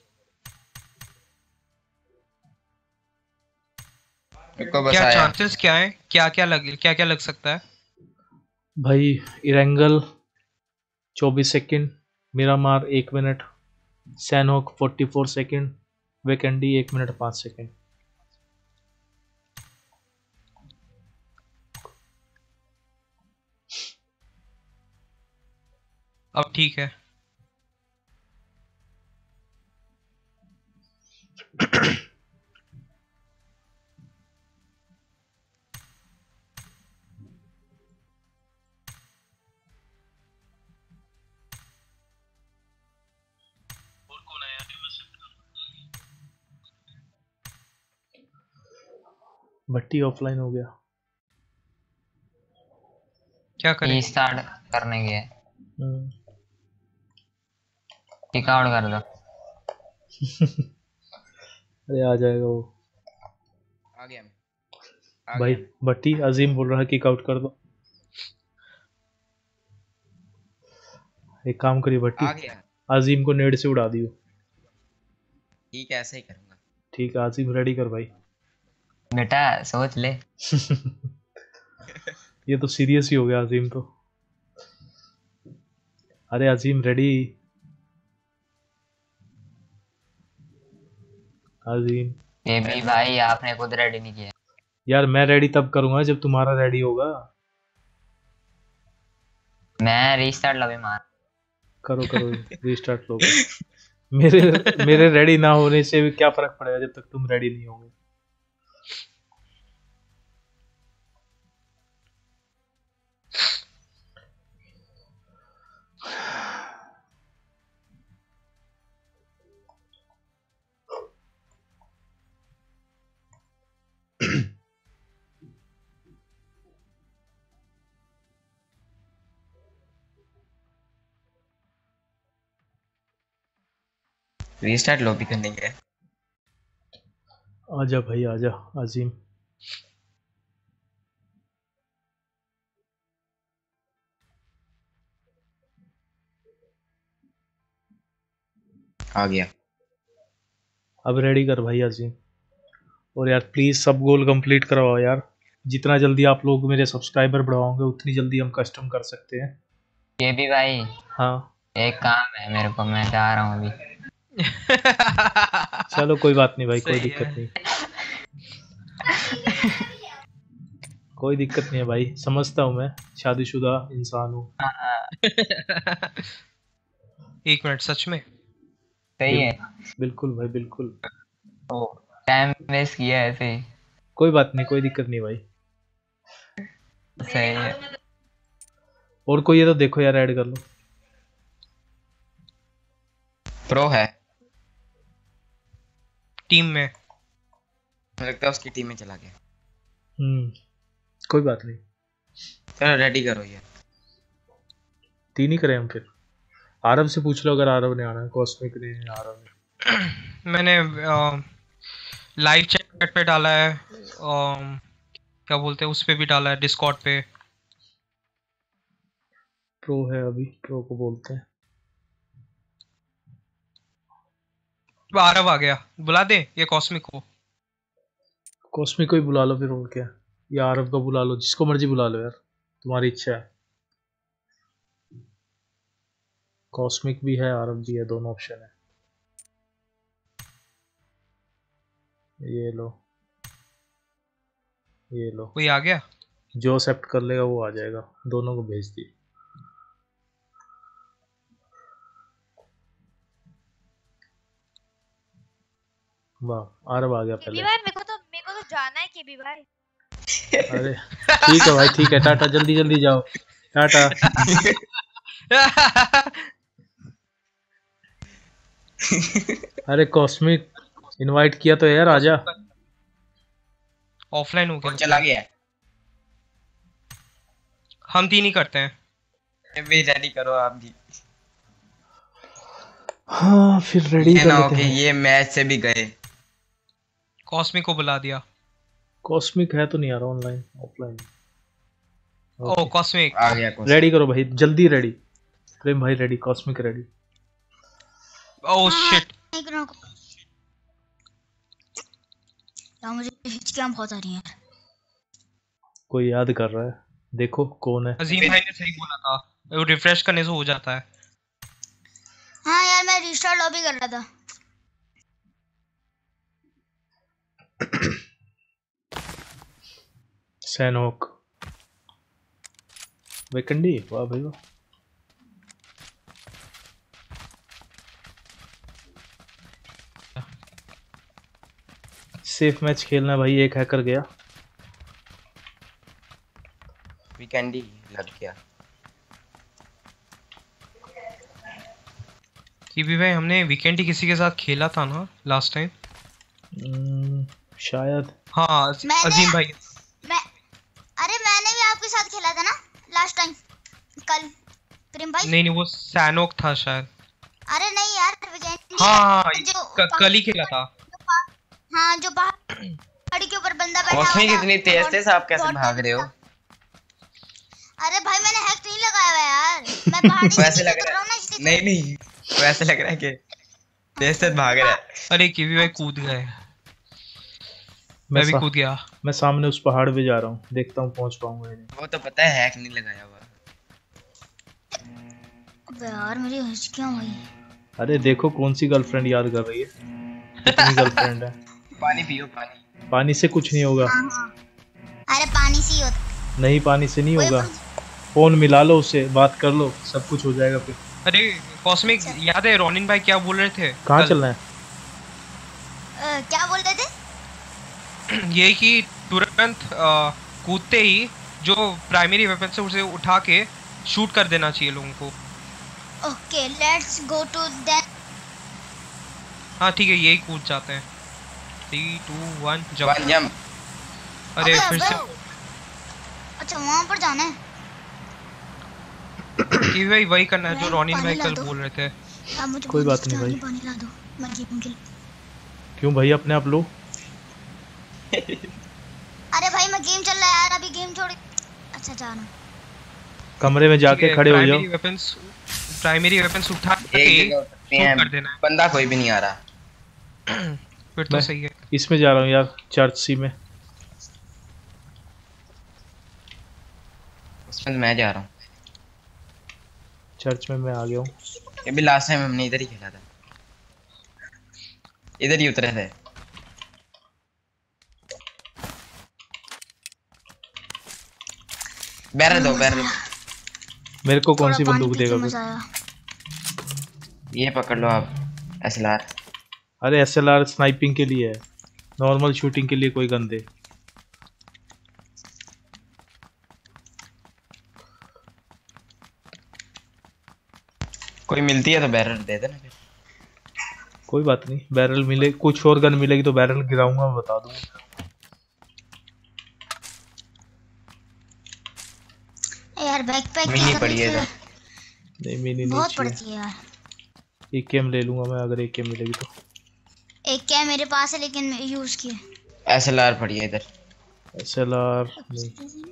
बस क्या आया। चांसेस क्या है, क्या क्या लग सकता है? भाई Erangel 24 second, Miramar 1 minute, Sanhok 44 second, Vikendi 1 minute 5 second. अब ठीक है। भट्टी ऑफलाइन हो गया। क्या करें? स्टार्ट करने गए, किक आउट कर दो। अरे आ जाएगा वो। आ गया भाई भट्टी, अजीम बोल रहा है किक आउट कर दो। एक काम करिए भट्टी, आ गया। अजीम को नेड से उड़ा दियो। ठीक है, ऐसे ही करूंगा। ठीक है अजीम रेडी कर भाई। बेटा सोच ले। ये तो सीरियस ही हो गया अजीम तो। अरे अजीम रेडी? अजीम ये भी भाई आपने खुद रेडी नहीं किया। यार मैं रेडी तब करूंगा जब तुम्हारा रेडी होगा। मैं रीस्टार्ट लॉबी मार। करो करो रीस्टार्ट लो। मेरे रेडी ना होने से क्या फर्क पड़ेगा जब तक तुम रेडी नहीं होगे। रीस्टार्ट लॉबी करने गए। आजा भाई आजा अजीम। आ गया। अब रेडी कर भाई अजीम। और यार प्लीज सब गोल कंप्लीट करवाओ यार। जितना जल्दी आप लोग मेरे सब्सक्राइबर बढ़ाओगे उतनी जल्दी हम कस्टम कर सकते हैं। ये भी भाई हाँ एक काम है मेरे को, मैं जा रहा हूँ अभी। चलो कोई बात नहीं भाई, कोई सही दिक्कत है। नहीं। कोई दिक्कत नहीं है भाई, समझता हूँ मैं शादीशुदा इंसान हूँ। एक मिनट, सच में सही है। बिल्कुल भाई बिल्कुल। ओ टाइम वेस्ट किया है ऐसे ही। कोई बात नहीं, कोई दिक्कत नहीं भाई। सही है। और कोई है तो देखो यार, ऐड कर लो। प्रो है, टीम में। मुझे लगता है उसकी टीम में चला गया। कोई बात नहीं। चलो रेडी करो ये। 3 ही करें हम फिर। आरव से पूछ लो अगर आरव ने आना है। कॉस्मिक ने, आरव ने। मैंने लाइव चैट पे डाला है, क्या बोलते हैं उस पे भी डाला है, डिस्कॉर्ड पे। प्रो है अभी, प्रो को बोलते हैं। आरव आ गया, बुला दे ये कॉस्मिक को। कॉस्मिक को ही बुला लो फिर, और क्या। या आरव को बुला लो, जिसको मर्जी बुला लो यार, तुम्हारी इच्छा है। कॉस्मिक भी है, आरव भी है, दोनों ऑप्शन है। ये लो, ये लो। कोई आ गया? जो एक्सेप्ट कर लेगा वो आ जाएगा। दोनों को भेज दिए। वाह, आरव आ गया केबी पहले। भाई मेरे को तो जाना है केबी भाई। अरे ठीक है भाई, ठीक है, टाटा, जल्दी जल्दी जाओ, टाटा। अरे कॉस्मिक इनवाइट किया तो यार, आजा। ऑफलाइन हो कौन गया। चला गया? हम 3 ही करते हैं। भी रेडी करो आप भी। हाँ फिर रेडी ये कर ना हो लेते कि हैं। ये मैच से भी गए। कॉस्मिक को बुला दिया। कॉस्मिक है तो नहीं आ रहा ऑनलाइन, ऑफलाइन। ओ कॉस्मिक आ गया कुछ। रेडी करो भाई, जल्दी रेडी। प्रेम भाई रेडी, कॉस्मिक रेडी। ओ शिट। यार मुझे हिचकियां बहुत आ रही हैं। कोई याद कर रहा है, देखो कौन है। अजीम भाई ने सही बोला था, वो रिफ्रेश करने से हो जाता है। हाँ यार मैं रिस्टार्ट लॉबी कर रहा था। सैनोक वेकंडी, वाह भाई वाह। सेफ मैच खेलना भाई, एक हैकर गया। वीकेंड ही लग गया। टीवी भाई हमने वीकेंड ही किसी के साथ खेला था ना लास्ट टाइम? शायद। हाँ अजीम भाई। अरे मैंने भी आपके साथ खेला था ना लास्ट टाइम, कल। प्रेम भाई नहीं वो सैनोक था शायद। अरे नहीं यार, वीकेंड हाँ जो कल ही खेला था। हाँ जो पहाड़ी के ऊपर बंदा बैठा हुआ कॉस्मिक था। इतनी तेज थे, आप कैसे भाग रहे हो? अरे भाई मैंने हैक नहीं लगाया हुआ यार, मैं पहाड़ी से वैसे लग उतर रहा रहा हूँ ना है। इसलिए। नहीं नहीं, वैसे लग रहा है कि तेज तेज भाग रहा है। अरे कीवी भाई कूद गए, मैं भी कूद गया। मैं सामने उस पहाड़ पे जा रहा हूँ, देखता हूँ पहुंच पाऊंगा या नहीं। वो तो पता है हैक नहीं लगाया हुआ। अबे यार मेरी हिचकियां हुई। अरे देखो कौन सी गर्लफ्रेंड याद कर रही है। कितनी गर्लफ्रेंड है। पानी पियो पानी। पानी से कुछ नहीं होगा। अरे पानी से ही होता। नहीं पानी से नहीं होगा, फोन मिला लो उससे, बात कर लो, सब कुछ हो जाएगा फिर। अरे कॉस्मिक याद है रोनिन भाई क्या बोल रहे थे? कहाँ चलना है? क्या बोल रहे थे? ये कि तुरंत कूदते ही जो प्राइमरी वेपन से उसे उठा के शूट कर देना चाहिए लोगों को। Okay let's go to then. हाँ ठीक है, यही कूद जाते हैं। 3 2 1 जंप। अरे फिर से अच्छा वहाँ पर जाना है। ये भाई वही करना है जो नहीं, रोनिन भाई पानी कल ला दो। बोल रहे थे। अब मुझे कोई बात नहीं भाई। पानी ला दो मैं गेम खेल। क्यों भाई अपने आप लो? अरे भाई मैं गेम चल रहा है यार, अभी गेम छोड़। अच्छा जाना कमरे में जाके खड़े हो जाओ। प्राइमरी वेपन्स उठा के एक जगह उठते हैं, कर देना है। बंदा कोई भी नहीं आ रहा। फिर तो सही है। इसमें जा रहा हूँ यार, चर्च सी में। उसमें मैं जा रहा हूँ। चर्च में मैं आ गया हूँ। ये भी लास्ट टाइम हमने इधर ही खेला था, इधर ही उतरे थे। बैरल दो, बैरल दो। मेरे को कौन सी बंदूक देगा मजा फिर? आया। ये पकड़ लो आप, एसएलआर। अरे एसएलआर स्नाइपिंग के लिए है, नॉर्मल शूटिंग के लिए कोई गन दे। कोई मिलती है तो बैरल दे देना फिर। कोई बात नहीं, बैरल मिले, कुछ और गन मिलेगी तो बैरल गिराऊंगा, मैं बता दूंगा। यार बैकपैक मिनी पड़ी है इधर। नहीं मिनी बहुत नहीं पड़ती चाहिए। है यार। एक केम ले लूंगा मैं, अगर एक केम मिलेगी तो। एक क्या मेरे पास है लेकिन यूज किया। एसएलआर पड़ी है इधर। एसएलआर नहीं,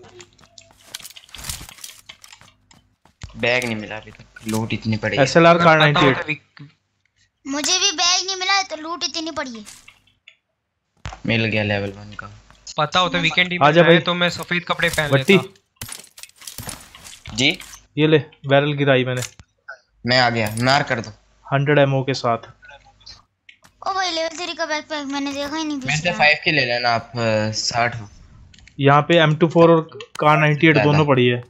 बैग नहीं मिला अभी तक, लूट इतनी पड़ी है। SLR car 98। मुझे भी बैग नहीं मिला तो लूट इतनी पड़ी है। मिल गया लेवल 1 का। पता होता वीकेंड आजा भाई। तो मैं सफेद कपड़े पहन बट्टी लेता। जी ये ले, बैरल गिराई मैंने। मैं आ गया, मार कर दो। 100 एमओ के साथ। ओ भाई लेवल 3 का बैकपैक मैंने देखा ही नहीं। मेरे से 5 की ले लेना आप, 60 हो। यहाँ पे M24 और कार 98 दोनों पड़ी है।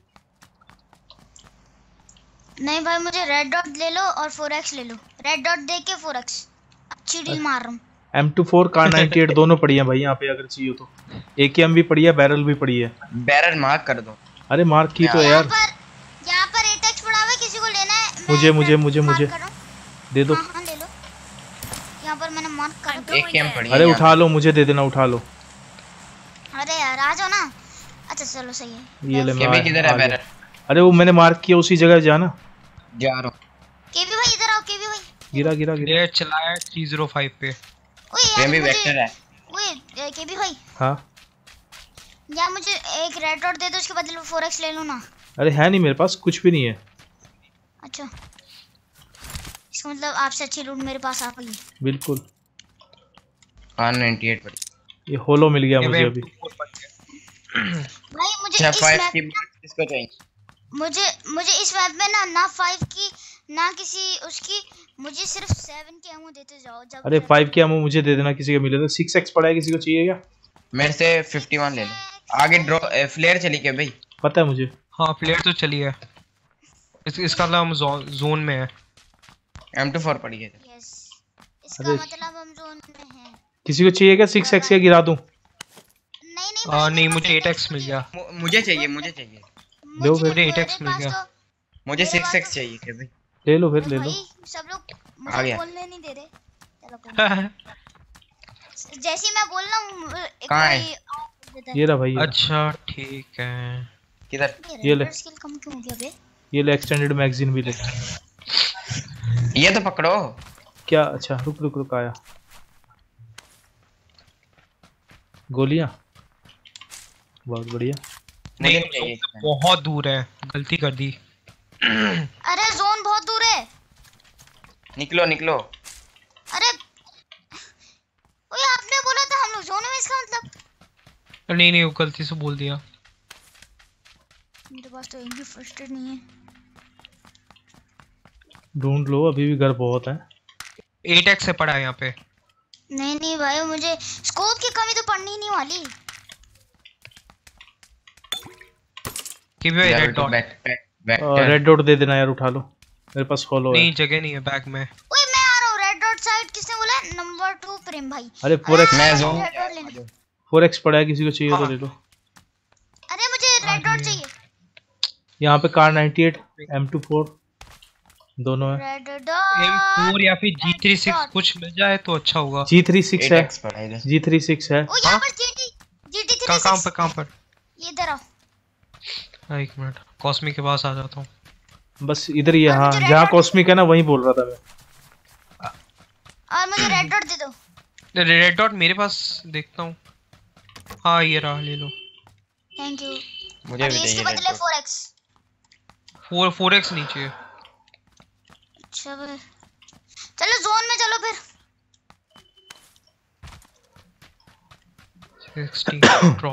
नहीं भाई मुझे रेड डॉट ले लो और 4x ले लो। रेड डॉट दे के 4x अच्छी डील मार रहा हूँ। M24 कार 98 दोनों पड़ी है भाई यहाँ पे, अगर चाहिए तो। AKM भी पड़ी है, बैरल भी पड़ी है। बैरल मार्क कर दो। अरे मार्क की तो यार। यहाँ पर 8x पड़ा हुआ है, किसी को लेना है? मुझे दे दो। हाँ ले लो। यहाँ पर मैंने मार्क कर दो। एक कैम पड़ी है। अरे उठा लो, मुझे दे देना, उठा लो। अरे यार आ जाओ ना। अच्छा चलो सही है। ये ले मैं केबी किधर है बैरल? अरे वो मैंने मार्क किया उसी जगह जाना। जा रहा हूँ। केबी भाई इधर आओ। केबी भाई गिरा ये चलाया 305 पे। ओए यार केबी मुझे वेक्टर है। ओए केबी भाई हाँ यार मुझे एक रेड डॉट दे दो, उसके बदले 4x ले लो ना। अरे है नहीं मेरे पास, कुछ भी नहीं है। अच्छा इसका मतलब आपसे अच्छी लूट मेरे पास आ गई है। बिल्कुल। कार 98 पड़ी। ये होलो मिल गया मुझे अभी। भाई मुझे अच्छा इस 5 मैप की किसको चाहिए? मुझे इस मैप में ना 5 की ना किसी उसकी, मुझे सिर्फ 7 की एमो देते जाओ। जब अरे 5 की एमो मुझे दे देना, किसी को मिले तो। 6x पड़ा है, किसी को चाहिए क्या? मेरे से 51 ले लो। आगे ड्रॉ फ्लेयर चली क्या भाई? पता है मुझे। हाँ फ्लेयर तो चली है। इसका मतलब हम जोन में है। M24 पड़ी है। यस इसका मतलब हम जोन में हैं। किसी को चाहिए क्या 6x? या गिरा दूं? नहीं मुझे 8x मिल गया। मुझे चाहिए लो फिर। मुझे 8x मिल गया। मुझे 6x चाहिए क्या भाई? ले लो फिर, ले लो। भाई सब लोग आ मुझे गया। बोलने नहीं दे रहे। चलो जैसे ही मैं बोल रहा हूँ कहाँ है? ये रहा भाई। अच्छा ठीक है। किधर? ये ले। स्किल कम क्यों हो गया बे? ये ले, एक्सटेंडेड मैगजीन भी ले। ये तो पकड़ो। क्या? अच्छा रुक आया। गोलियां बहुत बढ़िया। नहीं बहुत दूर है, गलती कर दी। अरे जोन बहुत दूर है। निकलो। अरे ओए आपने बोला था हम लोग जोन में, इसका मतलब? नहीं वो गलती से बोल दिया। मेरे पास तो एक भी फर्स्ट एड नहीं है। ढूंढ लो, अभी भी घर बहुत है। 8x से पड़ा है यहाँ पे। नहीं भाई मुझे स्कोप की कमी तो पड़नी ही नहीं वाली। कि भाई रेड डॉट। रेड डॉट दे देना यार, उठा लो। मेरे पास होलो है। नहीं जगह नहीं है बैग में। ओए मैं आ रहा हूँ। रेड डॉट साइड किसने बोला? नंबर 2 प्रेम भाई। अरे 4x मैं जोन 4x पड़ा है, किसी को चाहिए तो ले लो। अरे मुझे रेड डॉट चाहिए। यहाँ पे कार 98 M24 दोनों है। रेड डॉट M4 या फिर G36 कुछ मिल जाए तो अच्छा होगा। G36 है। 8x पड़ा इधर। G36 है। ओ यहाँ पर GT36 कहाँ पर? ये इधर आओ। एक मिनट, कॉस्मिक के पास आ जाता हूँ। बस इधर ही है। और हाँ, मुझे जहाँ red कॉस्मिक है ना वहीं बोल रहा था मैं। और मुझे रेड डॉट दे दो। रेड डॉट मेरे पास देखता हूँ। हाँ ये रहा, ले लो। Thank you. मुझे और भी ये इसके चाहिए बदले red 4x। 4x नहीं चाहिए। अच्छा फिर चलो जोन में चलो फिर। 16 ड्रॉप।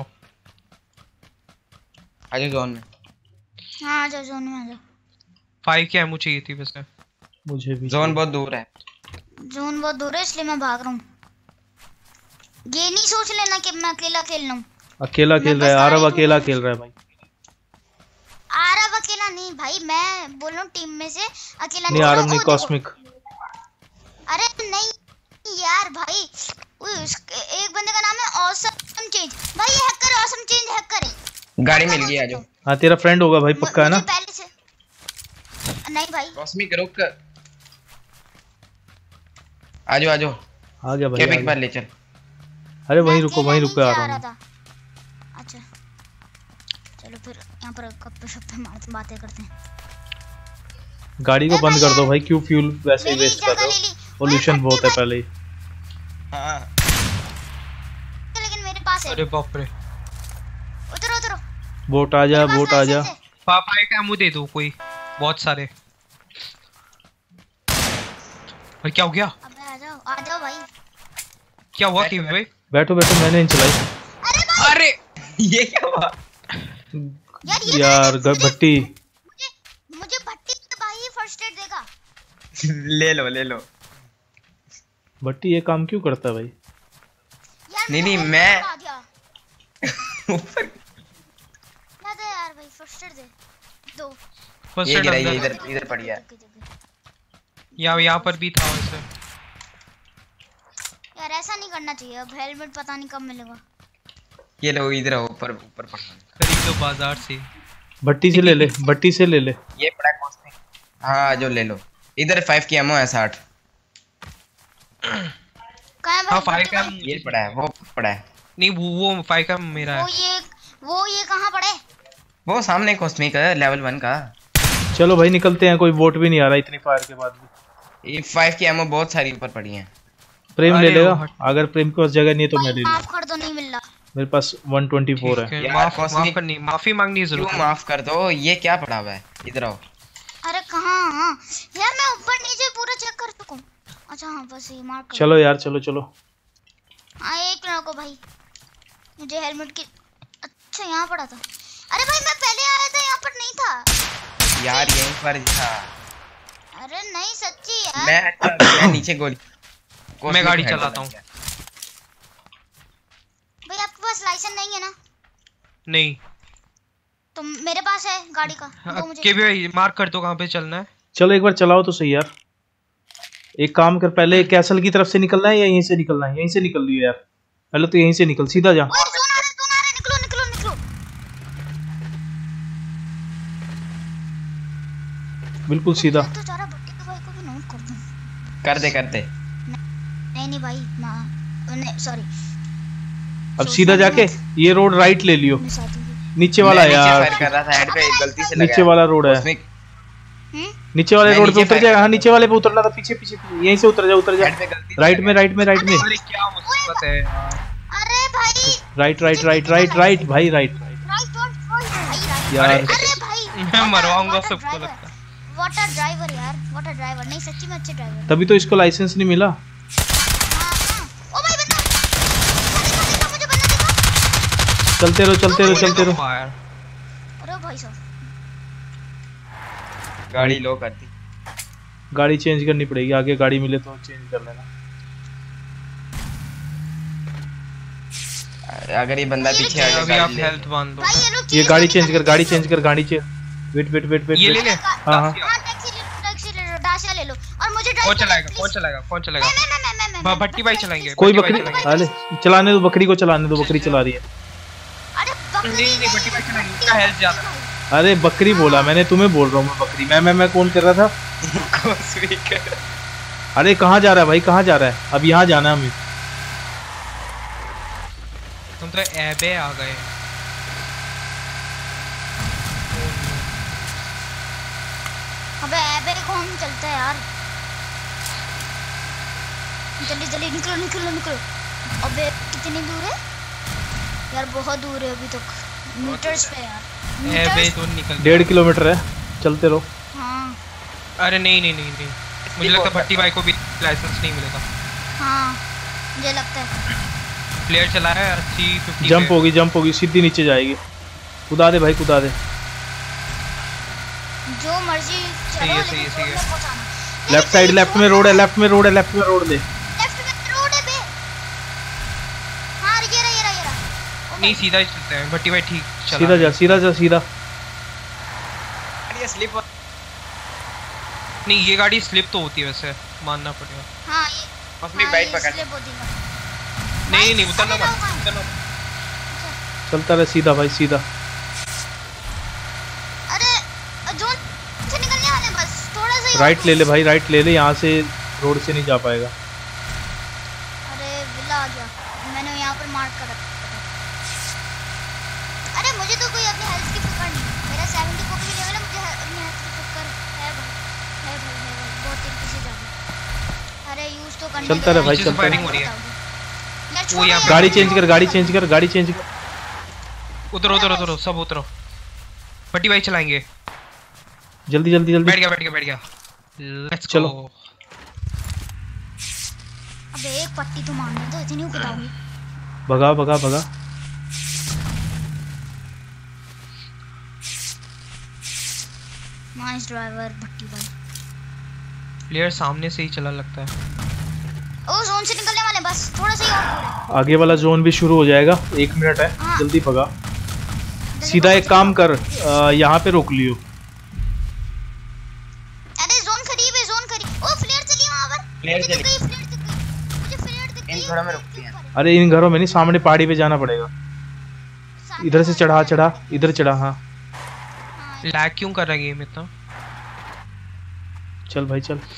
आगे जोन में। हाँ आ जाओ जोन में आ जाओ। 5 की एमो चाहिए थी वैसे। मुझे भी जोन बहुत दूर है। जोन बहुत दूर है इसलिए मैं भाग रहा हूँ। ये नहीं सोच लेना कि मैं अकेला खेल रहा हूँ। अकेला खेल रहा है, आरव अकेला खेल रहा है भाई। आरव अकेला नहीं भाई, मैं बोल रहा हूँ टीम में से अकेला नहीं, आरव नहीं, कॉस्मिक। अरे नहीं यार भाई, एक बंदे का नाम है ऑसम चेंज। भाई ये हैकर है, ऑसम चेंज हैकर है। गाड़ी मिल गई, आ जाओ। हाँ तेरा फ्रेंड होगा भाई, पक्का है ना? मुझे पहले से नहीं भाई। कॉस्मिक रुक, आ जाओ आ जाओ। आ गया भाई, कैबिक पर ले चल। अरे वहीं रुको, वहीं रुको, आ रहा हूँ। अच्छा चलो फिर यहाँ पर गप्पे शप्पे मारते बातें करते हैं। गाड़ी को बंद कर दो भाई, क्यों फ्यूल वैसे ही वेस्ट कर रहे हो? पोल्यूशन बहुत है पहले ही। हाँ लेकिन मेरे पास है। अरे बाप रे, उतरो उतरो। बोट आ जा, बोट आ जा। पापा एक एमो दे दो कोई, बहुत सारे। भाई क्या हो गया? अबे आ जाओ भाई। क्या हुआ कि भाई? बैठो बैठो, मैंने नहीं चलाई। अरे ये क्या हुआ यार भट्टी। मुझे भट्टी तो भाई फर्स्ट एड देगा। ले लो ले लो। भट्टी ये काम क्यों करता है भाई? यार नहीं मैं ऊपर ना दे यार भाई, फर्स्ट एड दे दो। फर्स्ट ये एड गिरा, अंदर। ये इधर पड़ी है। यहाँ पर भी था वैसे। यार ऐसा नहीं करना चाहिए, अब हेलमेट पता नहीं कब मिलेगा। ये लो इधर ऊपर ऊपर पकड़। खरीद लो बाजार से। भट्टी से ले ले, भट्टी से ले ले। ये पड़ा कॉस्मिक। हाँ जो ले लो। इधर 5 की एमो है 60। कहाँ है हाँ भाई? 5 का ये पड़ा है, वो पड़ा है। नहीं वो 5 का मेरा है। वो ये कहाँ पड़े? वो सामने कॉस्मिक है लेवल 1 का। चलो भाई निकलते हैं, कोई बोट भी नहीं आ रहा इतनी फायर के बाद भी। ये 5 की एमो बहुत सारी ऊपर पड़ी हैं। प्रेम ले लेगा, अगर प्रेम के पास जगह नहीं है तो मैं ले लूंगा। माफ कर दो, नहीं मिल रहा मेरे पास 124 है। यार, माफ कॉस्मिक- करनी, माफी मांगनी जरूरत क्यों है। माफ कर दो, ये क्या पड़ा हुआ है? इधर आओ। अरे कहाँ? यार मैं ऊपर नीचे पूरा चेक कर चुका हूँ। अच्छा हाँ बस ये मार्क कर। चलो यार, चलो चलो। हाँ एक मिनट को भाई, मुझे हेलमेट की। अच्छा यहाँ पड़ा था। अरे भाई मैं पहले आया था, यहाँ पर नहीं था यार यहीं पर था। अरे नहीं सच्ची यार। मैं नीचे गोली। मैं गाड़ी चलाता हूँ। भाई आपके पास लाइसेंस नहीं है ना? नहीं तो मेरे पास है गाड़ी का, वो मुझे। के भी मार्क कर दो कहाँ पे चलना है। चलो एक बार चलाओ तो सही यार। एक काम कर, पहले कैसल की तरफ से निकलना है या यहीं से निकलना है? यहीं से निकल लियो यार, पहले तो यहीं से निकल, सीधा जा। ओए जोन आ रहा है, निकलो निकलो निकलो। बिल्कुल सीधा। तो चारा भट्टी के भाई को भी नोट कर दूं। कर दे। नहीं भाई ना, नहीं सॉरी। अब सीधा जाके ये रोड राइट ले लियो। नीचे वाला मैं नीचे यार, फायर कर रहा था, हेड पे गलती से लगा। नीचे वाला रोड है। कॉस्मिक नीचे वाले मैं रोड पे नीचे उतर फायर जाएगा। हाँ नीचे वाले पे उतरना था, पीछे पीछे यहीं से उतर जा, उतर जा। हेड पे गलती से राइट में, लगा। राइट में, राइट में। अरे क्या मुसीबत है यार। अरे भाई right right right right right भाई, राइट यार। अरे भाई मैं मरवाऊंगा सबको लगता है। वाटर ड्राइवर यार, वाटर ड्राइवर नहीं सच्ची में अच्छे ड्राइवर। तभी तो इसको लाइसेंस नहीं मिला। ओ भाई बंदा, देखा मुझे बंदा देखा। चलते रहो, चलते रहो, चलते रहो। फायर। अरे भाई साहब गाड़ी लो कर दी। गाड़ी चेंज करनी पड़ेगी, आगे गाड़ी मिले तो चेंज कर लेना। अगर ये बंदा पीछे आ अभी गया आप हेल्थ बांध दो। भाई ये लोग ये गाड़ी चेंज कर, गाड़ी चेंज कर, गाड़ी change. Wait wait wait wait. ये ले ले। हाँ हाँ। हां टैक्सी ले लो, डाशिया ले लो और मुझे ड्राइव। कौन चलाएगा? मैं भट्टी भाई चलाएंगे। कोई भट्टी बकरी, भाई चलाएंगे। अरे चलाने दो, बकरी को चलाने दो, बकरी चला रही है। अरे बकरी नहीं भट्टी भाई चलाएंगे, उसका हेल्थ ज्यादा है। अरे बकरी बोला मैंने, तुम्हें बोल रहा हूँ मैं बकरी। मैं कौन कर रहा था? अरे कहाँ जा रहा है भाई, कहाँ जा रहा है? अब यहाँ जाना है हमें। हम तो एबे आ गए। अबे ऐबे कौन चलता है यार। जल्दी जल्दी निकलो निकलो निकलो। अबे कितनी दूर है यार? बहुत दूर है अभी तक, मीटर्स पे यार। ए बे मीटर्स। तो निकल 1.5 किलोमीटर है, चलते रहो। हाँ अरे नहीं मुझे लगता है भट्टी भाई को भी लाइसेंस नहीं मिलेगा। हाँ मुझे लगता है। प्लेयर चला रहा है 350 जंप होगी सीधी नीचे जाएगी। कुदा दे भाई, कुदा दे। जो मर्जी सही चलो है, सही है, लेकिन सही है। रोड में पहुंचाना। लेफ्ट साइड, लेफ्ट में रोड है, लेफ्ट में रोड है, लेफ्ट में रोड ले। लेफ्ट में रोड है बे। हाँ ये रहा। नहीं सीधा ही चलते हैं भट्टी भाई, ठीक चला सीधा जा, सीधा जा, सीधा। अरे ये स्लिप नहीं ये गाड़ी स्लिप तो होती है वैसे, मानना पड़ेगा। हाँ ये बस मेरी बाइक पकड़। इसलिए बोल दूंगा। नहीं उतरना अरे मत, जाओ, उतरना मत। चलता रहे सीधा भाई, सीधा। अरे जोन से निकलने वाले बस थोड़ा सा ही। राइट ले ले भाई, राइट ले ले, यहाँ से रोड से नहीं जा पाएगा। अरे विला आ गया, मैंने यहाँ पर मार्क कर रखा था। अरे मुझे तो कोई अपनी हेल्थ की फिक्र नहीं, मेरा 74 की लेवल है, मुझे अपनी हेल्थ की फिक्र है भाई बहुत तेजी से जा रही। अरे यूज तो करने चलता रहे भाई, पीछे से चलता फायरिंग रहे। हो रही है। वो यहाँ पे- गाड़ी चेंज कर, गाड़ी चेंज कर, गाड़ी चेंज कर। उतरो सब उतरो। भट्टी भाई चलाएंगे। जल्दी जल्दी जल्दी। बैठ गया लेट्स चलो। गो। अबे एक पट्टी तो मारने दो, इतनी क्यों कुदाओगी? भगा भगा भगा। नाइस ड्राइवर भट्टी भाई। प्लेयर सामने से ही चला लगता है। ओ जोन से निकलने वाले बस थोड़ा सा ही और दूर है। आगे वाला जोन भी शुरू हो जाएगा, 1 मिनट है, हाँ। जल्दी भगा। जल्दी सीधा पहुंच एक काम कर, यहाँ पे रोक लियो। अरे जोन करीब है, जोन करीब। ओ फ्लेयर चली वहां पर। फ्लेयर मुझे चली। दिख गई, फ्लेयर दिख गई, मुझे फ्लेयर दिख गई। इन घरों में रुकती है। अरे इन घरों में नहीं, सामने पहाड़ी पे जाना पड़ेगा। इधर से चढ़ा, इधर चढ़ा। हाँ लैग क्यों कर रहा है गेम इतना? चल भाई चल।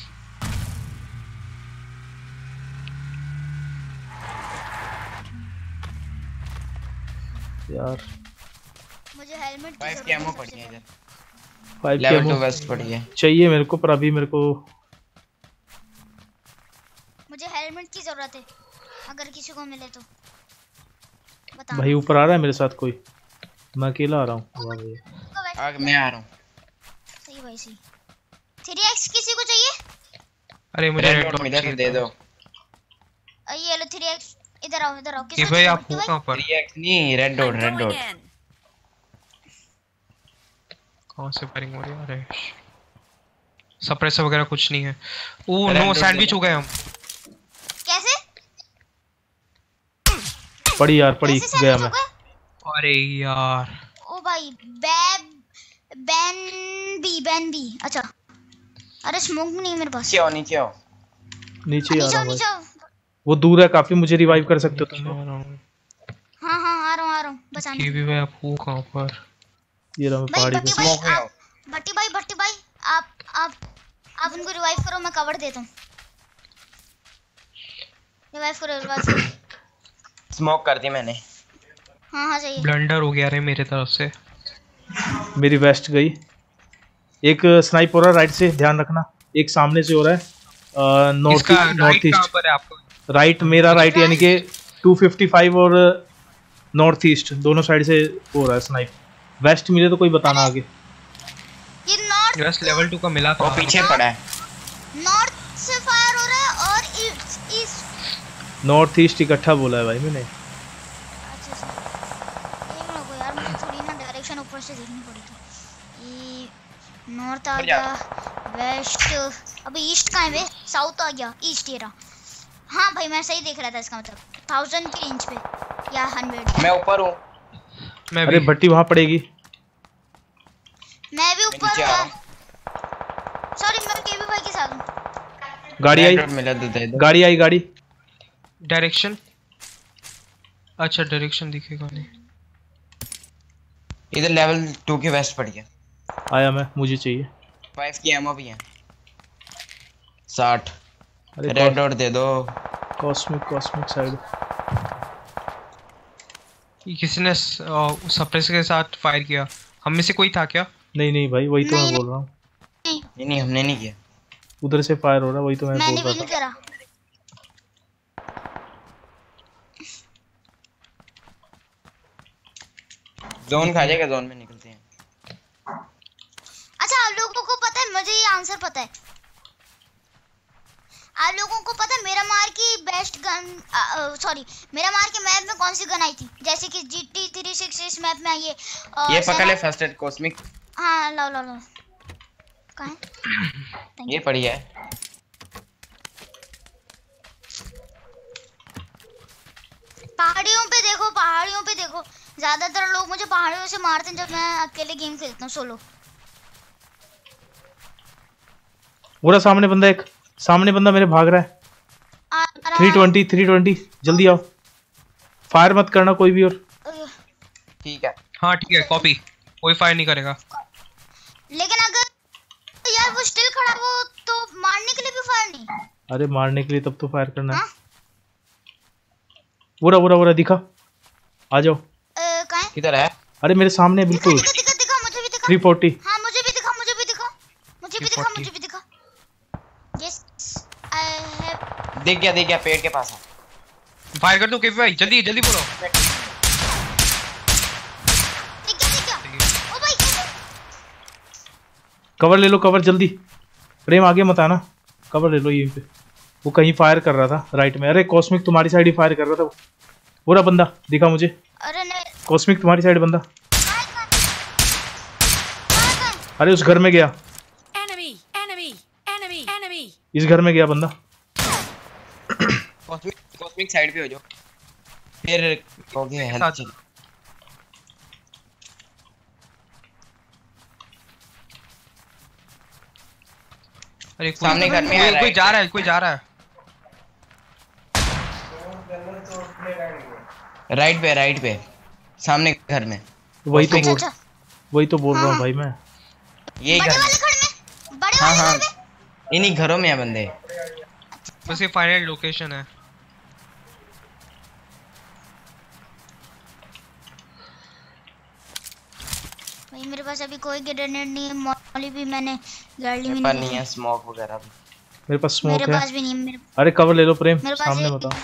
यार मुझे हेलमेट की 5 की एमो पड़ी है इधर। 5 लेवल के 2 वेस्ट पड़ी है। चाहिए मेरे को, पर अभी मेरे को मुझे हेलमेट की जरूरत है, अगर किसी को मिले तो बता। भाई ऊपर आ रहा है मेरे साथ कोई, मैं अकेला आ रहा हूँ। वाह भैया। आग मैं आ रहा हूँ। सही भाई सही। 3x किसी को चाहिए? अरे मुझे रेड रेड डॉट डॉट मिला तो दे दो। ये लो 3x, इधर आओ इधर आओ। ये किसको भाई चाहिए आप भट्टी हो भाई? कहाँ पर? 3x नहीं, रेड डॉट। कहाँ से फायरिंग हो रही है? अरे सप्रेसर वगैरह कुछ नहीं है। ओ रेड नो डॉट सैंडविच ले हो गए हम। कैसे पड़ी यार, पड़ी कैसे गया सैंडविच मैं। हो गए? अरे यार ओ भाई बैन बी अच्छा। अरे स्मोक भी नहीं है मेरे पास। नीचे आओ। नीचे ही आ नीचे रहा आओ हूँ नीचे भाई। आओ। वो दूर है काफी, मुझे रिवाइव कर सकते हो तुम लोग। हाँ हाँ आ रहा हूँ बचाने। ये भी भाई आप हो कहाँ पर? ये रहा मैं भाई पहाड़ी भट्टी पे। भाई स्मोक में आओ। भट्टी भाई आप उनको रिवाइव करो, मैं कवर देता हूँ। रिवाइव करो। स्मोक कर दी मैंने। हाँ चाहिए। ब्लंडर हो गया रे मेरे तरफ से। मेरी वेस्ट गई। एक स्नाइप हो रहा है राइट से, ध्यान रखना। एक सामने से हो रहा है नॉर्थ इसका राइट कहाँ ईस्ट। पर है आपका? राइट, मेरा राइट यानी कि 255 और नॉर्थ ईस्ट दोनों साइड से हो रहा है स्नाइप। वेस्ट मिले तो कोई बताना आगे। ये नॉर्थ बस लेवल 2 का मिला था। वो पीछे पड़ा है। नॉर्थ से फायर हो रहा है और ईस्ट। नॉर्थ ईस्ट इकट्ठा बोला है भाई मैंने। अच्छा सर एक मिनट को यार, मुझे थोड़ी ना डायरेक्शन ऊपर से देखनी पड़ेगी। ये नॉर्थ आ गया, वेस्ट अबे ईस्ट कहाँ है बे? साउथ आ गया, ईस्ट ये रहा। हाँ भाई मैं सही देख रहा था, इसका मतलब 1000 की रेंज पे या 100। मैं ऊपर हूँ। मैं अरे भी भट्टी वहां पड़ेगी। मैं भी ऊपर नीचे हूँ आ यार। सॉरी मैं केबी भाई के साथ हूँ। गाड़ी आई, रेड डॉट मिला तो दे दो। गाड़ी आई, गाड़ी। डायरेक्शन। अच्छा डायरेक्शन दिखेगा नहीं। इधर लेवल 2 की वेस्ट पड़ी है। आया मैं, मुझे चाहिए। 5 की एमो भी है। 60। अरे रेड डॉट दे दो। Cosmic side. किसी ने सप्रेसर के साथ फायर किया। हम में से कोई था क्या? नहीं भाई, वही तो मैं नहीं, बोल रहा हूँ। नहीं हमने नहीं किया। उधर से फायर हो रहा, वही तो मैं मैंने बोल भी रहा नहीं करा। जोन खा जाएगा, जोन में निकलते हैं। अच्छा आप लोगों को पता है, मुझे ये आंसर पता है। आप लोगों को पता है मेरा मार की बेस्ट गन, सॉरी मेरा मार के मैप में कौन सी गन आई थी? जैसे कि GT 366 मैप में आई है। ये पकड़ ले फर्स्ट एड कॉस्मिक। हाँ लो लो लो। कहाँ है? ये पड़ी है। पहाड़ियों पे देखो, पहाड़ियों पे देखो। ज्यादातर लोग मुझे पहाड़ियों से मारते हैं जब मैं अकेले गेम खेलता हूँ सोलो। पूरा सामने बंदा, एक सामने बंदा मेरे भाग रहा है। 320 जल्दी आओ, फायर मत करना कोई भी। और ठीक है। हाँ ठीक है, कॉपी। कोई फायर नहीं करेगा। लेकिन अगर यार वो स्टिल खड़ा हो तो मारने के लिए भी फायर नहीं। अरे मारने के लिए तब तो फायर करना है। हाँ? बुरा दिखा, आ जाओ। कहाँ है? किधर है? अरे मेरे सामने बिल्कुल। दिखा मुझे भी दिखा। 340। हाँ मुझे भी दिखा। Yes I have. देख गया पेड़ के पास है। फायर कर दो केपी भाई, जल्दी जल्दी बोलो। दिख गया। ओ भाई कैसे? कवर ले लो, कवर जल्दी। प्रेम आगे मत आना, कवर ले लो यहीं पे। वो कहीं फायर कर रहा था राइट में। अरे कॉस्मिक तुम्हारी साइड ही फायर कर रहा था। पूरा बंदा दिखा मुझे। अरे नहीं। कॉस्मिक तुम्हारी साइड बंदा। अरे उस घर में गया, इस घर में गया बंदा। कॉस्मिक साइड पे हो जाओ। फिर हो गया हेल्थ। अरे सामने घर में है, कोई जा रहा है। राइट पे सामने घर में। वही तो अच्छा। बोल रहा हूँ भाई मैं। ये बड़े घर वाले घर में, बड़े हाँ वाले हाँ घर में। इन्हीं घरों में है बंदे। बस ये फाइनल लोकेशन है। भाई मेरे पास अभी कोई ग्रेनेड नहीं है, मॉली भी मैंने गाड़ी में नहीं है, स्मोक वगैरह भी मेरे पास स्मोक है। मेरे पास भी नहीं है। मेरे अरे कवर ले लो प्रेम, मेरे पास सामने एक- बताओ।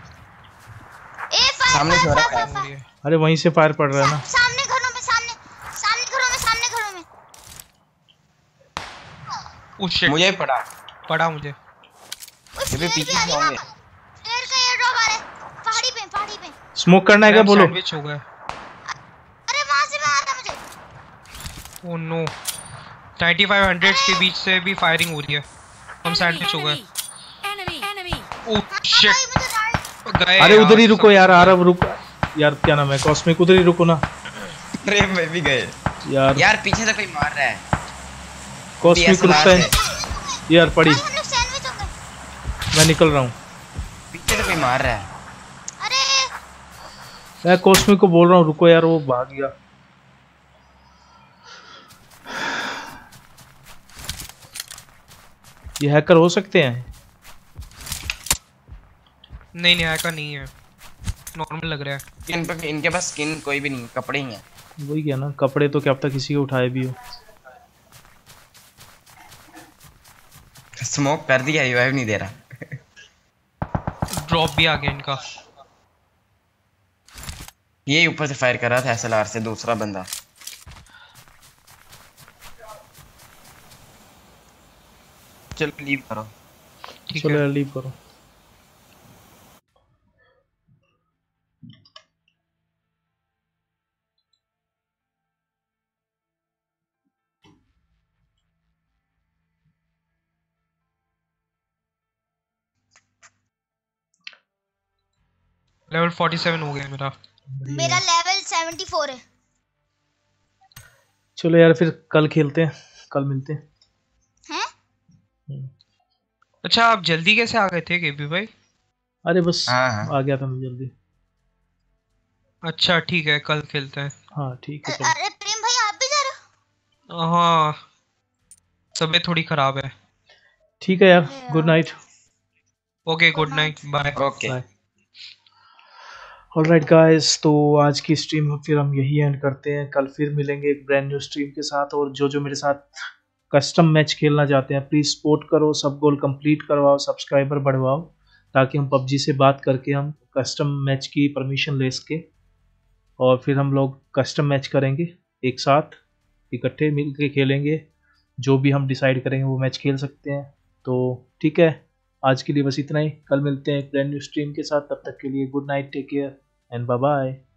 ए सामने से हो रहा है। फायर। अरे वहीं से फायर पड़ रहा है ना। सामने घरों में, सामने घरों में। ओ शिट, मुझे पड़ा मुझे। उस ये भी शेर पीछे भी आ रही है होंगे। वहाँ पर। शेर का एयर ड्रॉप आ रहा है पहाड़ी पे। स्मोक करना है क्या बोलो। सैंडविच हो गया। अरे वहां से भी आ रहा मुझे। ओ नो, 9500 के बीच से भी फायरिंग हो रही है। हम सैंडविच हो गए। ओ शिट, भाई मुझे राइट। गए। अरे उधर ही रुको यार, आरव रुक यार, क्या नाम है कॉस्मिक, उधर ही रुको ना अरे मैं भी गए यार। पीछे से कोई मार रहा है। कॉस्मिक रुकता है यार। पड़ी, भाई हम लोग सैंडविच हो गए। मैं निकल रहा हूँ। पीछे से कोई मार रहा है। अरे मैं कॉस्मिक को बोल रहा हूँ रुको यार, वो भाग गया। ये हैकर हो सकते हैं? नहीं हैकर नहीं है, नॉर्मल लग रहा है। इनके पास स्किन कोई भी नहीं, कपड़े ही हैं। वही क्या ना, कपड़े तो क्या पता किसी के उठाए भी हो। स्मोक कर दिया, रिवाइव नहीं दे रहा। ड्रॉप भी आ गया इनका। ये ऊपर से फायर कर रहा था SLR से दूसरा बंदा। चलो लीव करो। ठीक चलो है। यार लीव करो। लेवल 47 हो गया मेरा। मेरा लेवल 74 है। चलो यार फिर कल खेलते हैं, कल मिलते हैं। अच्छा आप जल्दी कैसे आ गए थे केपी भाई? अरे बस हाँ। आ गया था मैं जल्दी। अच्छा ठीक है, कल खेलते हैं। हाँ ठीक है चलो। अरे प्रेम भाई आप भी जा रहे हो? हाँ, तबीयत थोड़ी खराब है। ठीक है यार, good night. Okay, good night, bye. Okay bye. Alright guys, तो आज की स्ट्रीम फिर हम यही एंड करते हैं। कल फिर मिलेंगे एक ब्रांड न्यू स्ट्रीम के साथ। और जो मेरे साथ कस्टम मैच खेलना चाहते हैं प्लीज़ सपोर्ट करो, सब गोल कंप्लीट करवाओ, सब्सक्राइबर बढ़वाओ, ताकि हम पबजी से बात करके हम कस्टम मैच की परमिशन ले सके और फिर हम लोग कस्टम मैच करेंगे एक साथ, इकट्ठे मिल के खेलेंगे। जो भी हम डिसाइड करेंगे वो मैच खेल सकते हैं। तो ठीक है, आज के लिए बस इतना ही। कल मिलते हैं एक ब्रांड न्यू स्ट्रीम के साथ। तब तक के लिए good night, take care and bye bye.